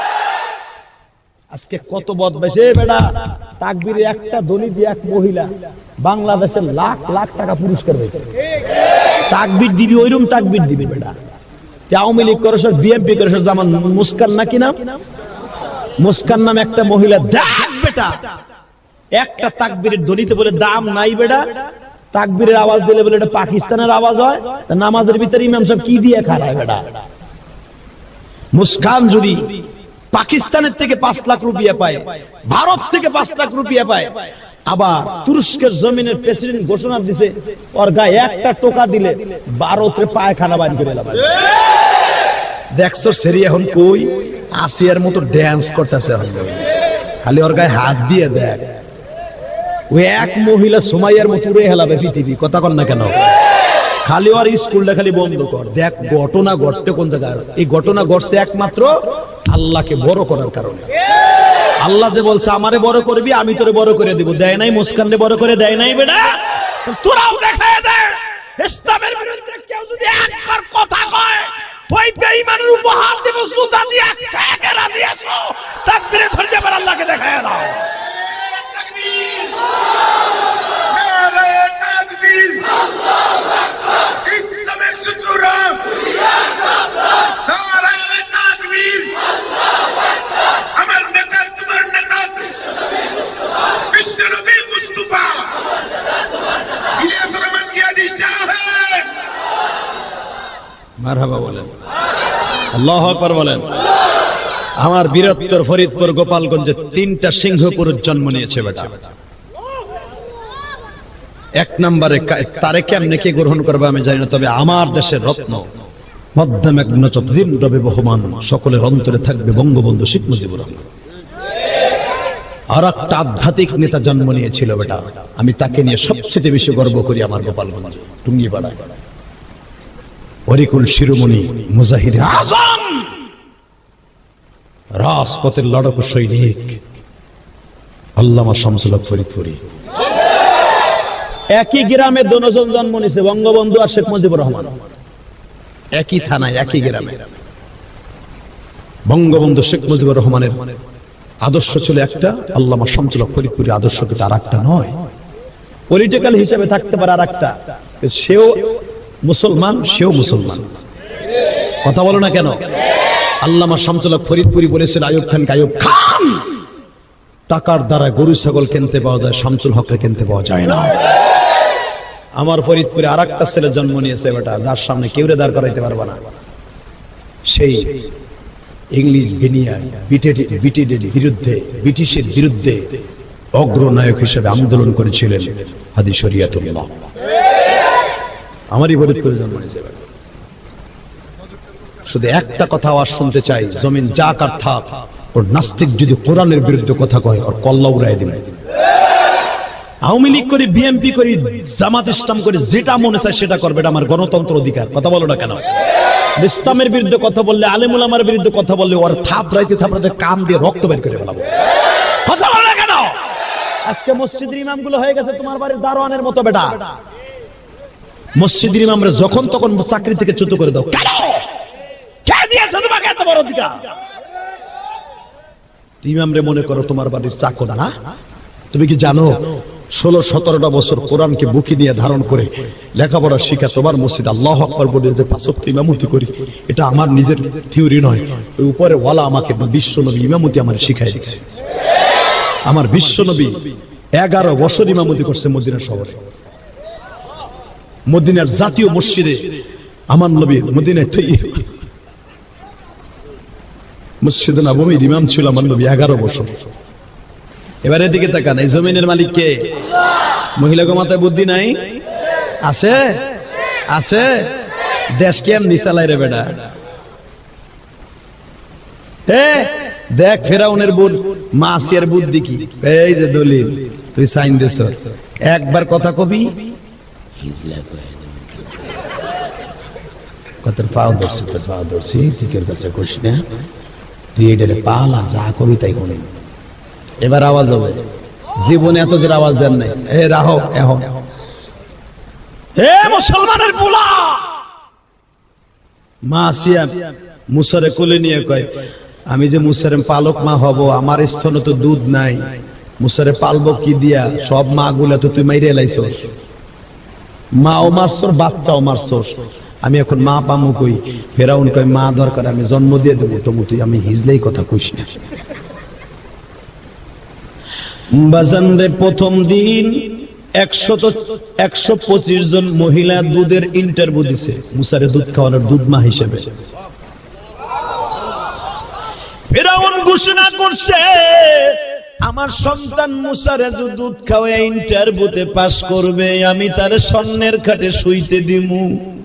আজকে কত বদমাইশে বেড়া। তাকবীরে একটা দলি দিয়ে এক মহিলা বাংলাদেশের লাখ লাখ টাকা পুরস্কার দেবে। তাকবীর দিবি, ওইরকম তাকবীর দিবি বেড়া। আওয়ামী লীগ করে, বিএনপি করে, যেমন মুস্কান নাকি নাম, মুস্কান নাম একটা মহিলা। দেখ বেটা, একটা তাকবীরের দলিতে বলে দাম নাই বেড়া। তাকবীরের আওয়াজ দিলে বলে এটা পাকিস্তানের আওয়াজ হয়। নামাজের ভিতরে ইমাম সাহেব কি দিয়ে খারায় বেড়া। মুস্কান যদি পাকিস্তানের থেকে পাঁচ লাখ রুপিয়া পায়, ভারত থেকে পাঁচ লাখ রুপিয়া পায়, আবার তুরস্কের জমিনের প্রেসিডেন্ট ঘোষণা দিছে ওর গায়ে একটা টোকা দিলে ভারতের পায়খানা বাইর করে লাভ। দেখছো সেরি এখন কই আসিয়ার মতো ড্যান্স করতেছে, খালি ওর গায়ে হাত দিয়ে দেখ। ওই এক মহিলা সুমাইয়ার মতো উড়ে হেলাবে পৃথিবী। কথা কন না কেন? খালি ওর স্কুলটা খালি বন্ধ কর। দেখ ঘটনা ঘটতে কোন জায়গায়। এই ঘটনা ঘটছে একমাত্র আল্লাহকে বড় করার কারণে। আল্লাহ যে বলছে আমারে বড় করবি, আমি তোরে বড় করে দিব। দেয় নাই মুস্কানরে বড় করে দেয় নাই বেটা। তোরাও দেখায় দে। ইসলামের বিরুদ্ধে কেউ যদি একবার কথা কয়, ওই বেঈমানের উপহার দেব জুতা দিয়ে কাকে রাজি আছো? তাকবীরে ধরে আবার আল্লাহকে দেখায় দাও। তাকবীর, নারে তাকবীর, আল্লাহু আকবার। ইসলামের শত্রুরা নারে তাকবীর, আল্লাহু আকবার। আমার নেতা তোমার নেতা বিশ্বনবী মুস্তাফা ইলিয়াস রহমান জিয়াদি সাহেব। মারহাবা বলেন, আল্লাহু আকবার বলেন। আমার বীরত্বর ফরিদপুর গোপালগঞ্জে তিনটা সিংহ পুরুষ জন্ম নিয়েছে বেটা। এক নম্বরে তারে কেমনে কে গ্রহণ করবে আমি জানি না, তবে আমার দেশের রত্ন মধ্যম এক নচদিন রবে বহমান, সকলের অন্তরে থাকবে বঙ্গবন্ধু শেখ মুজিবুর রহমান। আর একটা আধ্যাত্মিক নেতা জন্ম নিয়েছিল বেটা, আমি তাকে নিয়ে সবচেয়ে বেশি গর্ব করি আমার গোপালগঞ্জ টুঙ্গিপাড়ায়। হরিকুল শিরোমণি মুজাহিদ আজম, রাজপথের লড়াকু সৈনিক আল্লামা শামসুল হক ফরিদপুরি। একই গ্রামে দুজন জন্ম নিয়েছে, বঙ্গবন্ধু আর শেখ মুজিবুর রহমান। একই থানায়, একই গ্রামে। বঙ্গবন্ধু শেখ মুজিবুর রহমানের আদর্শ ছিল একটা, আল্লামা শামসুল হক ফরিদপুরের আদর্শ কিন্তু আর একটা নয়। পলিটিক্যাল হিসেবে থাকতে পারে আর একটা, সেও মুসলমান, সেও মুসলমান। কথা বলো না কেন? আল্লামা শামসুল হক ফরিদপুরি বলেছিল আইয়ুব খানকে, আইয়ুব খান, টাকার দ্বারা গরু ছাগল কিনতে পাওয়া যায়, শামসুল হককে কিনতে পাওয়া যায় না। আমার ফরিদপুরে আর একটা ছেলে জন্ম নিয়েছে বেটা, যার সামনে কেউরে দাঁড় করাইতে পারবে না। সেই ইংলিশ বিনিয়ার ব্রিটিশের বিরুদ্ধে ব্রিটিশের বিরুদ্ধে অগ্রনায়ক হিসেবে আন্দোলন করেছিলেন হাদি শরিয়াতুল্লাহ। আমারই বরিদ করে জন্ম নিয়েছে। শুধু একটা কথা আওয়াজ শুনতে চাই, জমিন যা কার থাক, ওর নাস্তিক যদি কোরআনের বিরুদ্ধে কথা কয় ওর কল্লা উড়াই দিন। আওয়ামী লীগ করি, বিএনপি করি, জামাত ইসলাম করি, যেটা মনে চায় সেটা করবে, এটা আমার গণতন্ত্র অধিকার। কথা বলো না কেন? ইসলামের বিরুদ্ধে কথা বললে, আলেম উলামার বিরুদ্ধে কথা বললে ওর থাপড়াইতে থাপড়াইতে কান দিয়ে রক্ত বের করে ফেলাবো। কথা বলো না কেন? আজকে মসজিদের ইমাম গুলো হয়ে গেছে তোমার বাড়ির দারোয়ানের মতো বেটা। মসজিদের ইমামরা যখন তখন চাকরি থেকে চ্যুত করে দাও। কেন? কে দিয়েছে তোমাকে এত বড় অধিকার? ইমামরে মনে করো তোমার বাড়ির চাকর না? তুমি কি জানো ষোলো সতেরোটা বছর কোরআনকে বুকে নিয়ে ধারণ করে লেখাপড়া শিখা তোমার মসজিদ আল্লাহু আকবার বলে যে পাঁচ ওয়াক্ত ইমামতি করি, এটা আমার নিজের থিওরি নয়, ওই উপরে ওয়ালা আমাকে বিশ্ব নবী ইমামতি আমার শিখাই দিচ্ছে। আমার বিশ্ব নবী এগারো বছর ইমামতি করছে মদিনা শহরে, মদিনার জাতীয় মসজিদে। আমার নবী মদিনায় মসজিদে নববীর ইমাম ছিল আমার নবী এগারো বছর। এবার এদিকে তাকান, এই জমিনের মালিক কে? মহিলা গো মাথায় বুদ্ধি নাই? আছে আছে দেশ কেমনি চালাই রে বেটা? দেখ ফেরাউনের বুদ্ধ, মাসিয়ার বুদ্ধি কি? এই যে দলিল তুই সাইন দিছ, একবার কথা কবি কত পাও দর্শি পাও দর্শি ঠিকের কাছে করিস না, তুই এটারে পালা যা কবি তাই শুনে। এবার আওয়াজ হবে, জীবনে এত জোর আওয়াজ দেন নাই। এ রাহো এখন এ মুসলমানের পোলা। মা আসিয়া মুসারে কোলে নিয়ে কয়, আমি যে মুসারে পালক মা হব, আমার স্তনে তো দুধ নাই, মুসারে পালবো কি দিয়া? সব মা গুলা তো তুই মাইরে লাইছস, মাও মারছস বাচ্চাও মারছস, আমি এখন মা পামু কই? ফেরাউন কয়, মা দরকার আমি জন্ম দিয়ে দেবো, তবু তুই আমি হিজলেই কথা কইস না। বাজানরে প্রথম দিন একশত একশো পঁচিশ জন মহিলা দুধের ইন্টারভিউ দিছে মুসারে দুধ খাওয়ানোর দুধ মা হিসেবে। ফেরাউন ঘোষণা করছে, আমার সন্তান মুসারে যদি দুধ খাওয়ায় ইন্টারভিউতে পাস করবে, আমি তার স্বর্ণের খাটে শুইতে দিমু।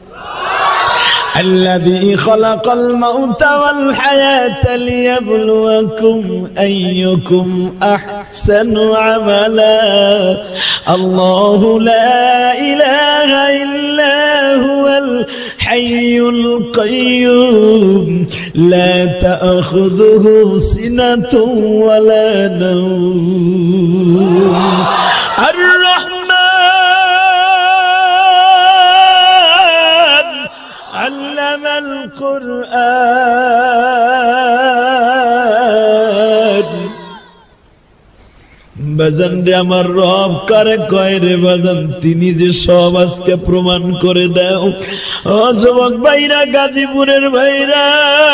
الذي خلق الموت والحياة ليبلوكم أيكم أحسن عملا الله لا إله إلا هو الحي القيوم لا تأخذه سنة ولا نوم الرحمن علم القرآن। বাজান রে আমার রব কারে কয় রে বাজান? তিনি যে সব আজকে প্রমাণ করে দাও। ও যুবক ভাইরা, গাজীপুরের ভাইরা,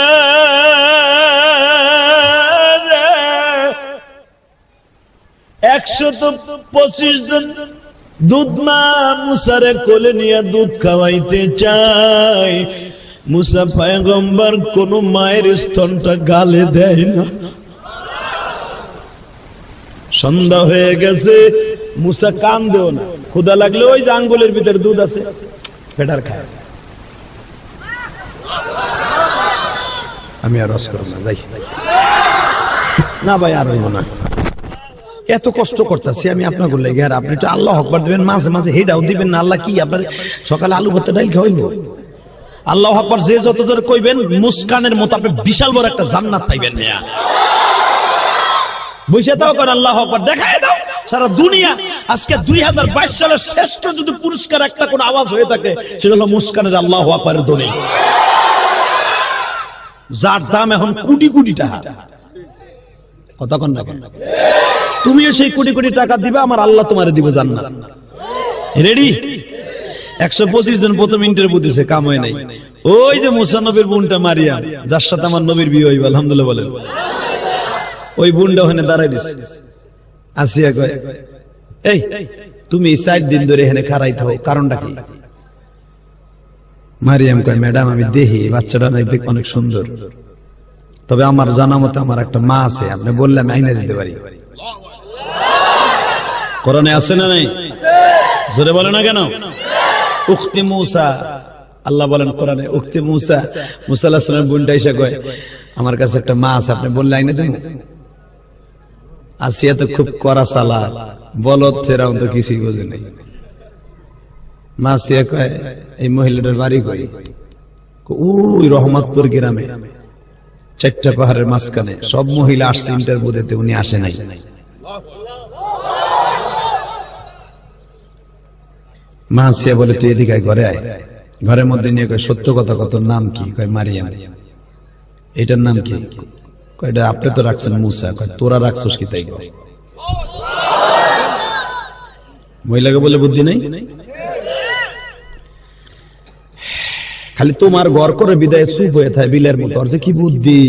একশত পঁচিশ জন দুধ মা মুসারে কোলে নিয়ে দুধ খাওয়াইতে চায়। মুসা পয়গম্বর কোন মায়ের স্তনটা গালে দেয় না। সন্ধ্যা হয়ে গেছে, মুসা কান দেও না, ক্ষুধা লাগলে ওই যে আঙ্গুলের ভিতরে দুধ আছে পেটার খায়। আমি আর রস করব না, যাই না ভাই, আর হইব না। এত কষ্ট করতেছি আমি আপনার লেগে, আর আপনি তো আল্লাহ আকবার দিবেন, মাঝে মাঝে হেডাও দিবেন না। আল্লাহ কি আপনার সকালে আলু ভর্তা ডাল খাওয়াইব? আল্লাহ আকবার যে যত জোরে কইবেন মুস্কানের মতো আপনি বিশাল বড় একটা জান্নাত পাইবেন। মিয়া বুঝে দাও কর আল্লাহ আকবার, দেখায় দাও সারা দুনিয়া। আজকে দুই হাজার বাইশ সালের শ্রেষ্ঠ যদি পুরস্কার একটা কোন আওয়াজ হয়ে থাকে, সেটা হলো মুস্কানের আল্লাহ আকবারের ধ্বনি, যার দাম এখন কোটি কোটি টাকা। কথা কন না কেন? তুমিও সেই কোটি কোটি টাকা দিবে, আমার আল্লাহ তোমারে দিবে জান্নাত। রেডি? একশো পঁচিশ জন প্রথম ইন্টারভিউ দিছে, কাম হয় নাই। ওই যে মুসা নবীর বোনটা মারিয়াম, যার সাথে আমার নবীর বিয়ে হইব, আলহামদুলিল্লাহ বলেন, ওই বোনটা ওখানে দাঁড়াই দিছে। আসিয়া কয়, এই তুমি চার দিন ধরে এখানে খারাই থাও, কারণটা কি? মারিয়াম কয়, ম্যাডাম আমি দেখি বাচ্চাটা দেখতে অনেক সুন্দর, তবে আমার জানা মতে আমার একটা মা আছে, আপনি বললে আমি আইনা দিতে পারি। কোরআনে আছে না নাই? জোরে বলে না কেন? উখতি মুসা, আল্লাহ বলেন কোরআনে, উখতি মুসা, মুসা আলাইহিস সালামের বোনটা এসে কয় আমার কাছে একটা মাছ আপনি বললে আইনে দেন। আসিয়া তো খুব কড়া সালা, বলদ ফেরাউন তো কিছুই বোঝে নাই। মা আসিয়া কয় এই মহিলাটার বাড়ি কই? ওই রহমতপুর গ্রামে, চারটা পাহাড়ের মাঝখানে। সব মহিলা আসছে ইন্টারভিউ দিতে, উনি আসে নাই। মা আসিয়া বলে তুই এদিকে আয়, ঘরে আয়। ঘরের মধ্যে নিয়ে কয় সত্য কথা কত, নাম কি? কয় মারিয়াম। এটার নাম কি? কয় এটা আপনি তো রাখছেন মুসা। কয় তোরা রাখছস কি তাই? মহিলাকে বলে বুদ্ধি নেই, খালি তোমার ঘর করে বিদায় চুপ হয়ে থাকে বিলের মতো। আর যে কি বুদ্ধি!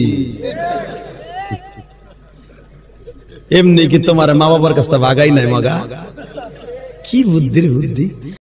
এমনি কি তোমার মা বাবার কাছ থেকে ভাগাই নাই মগা? কি বুদ্ধির বুদ্ধি!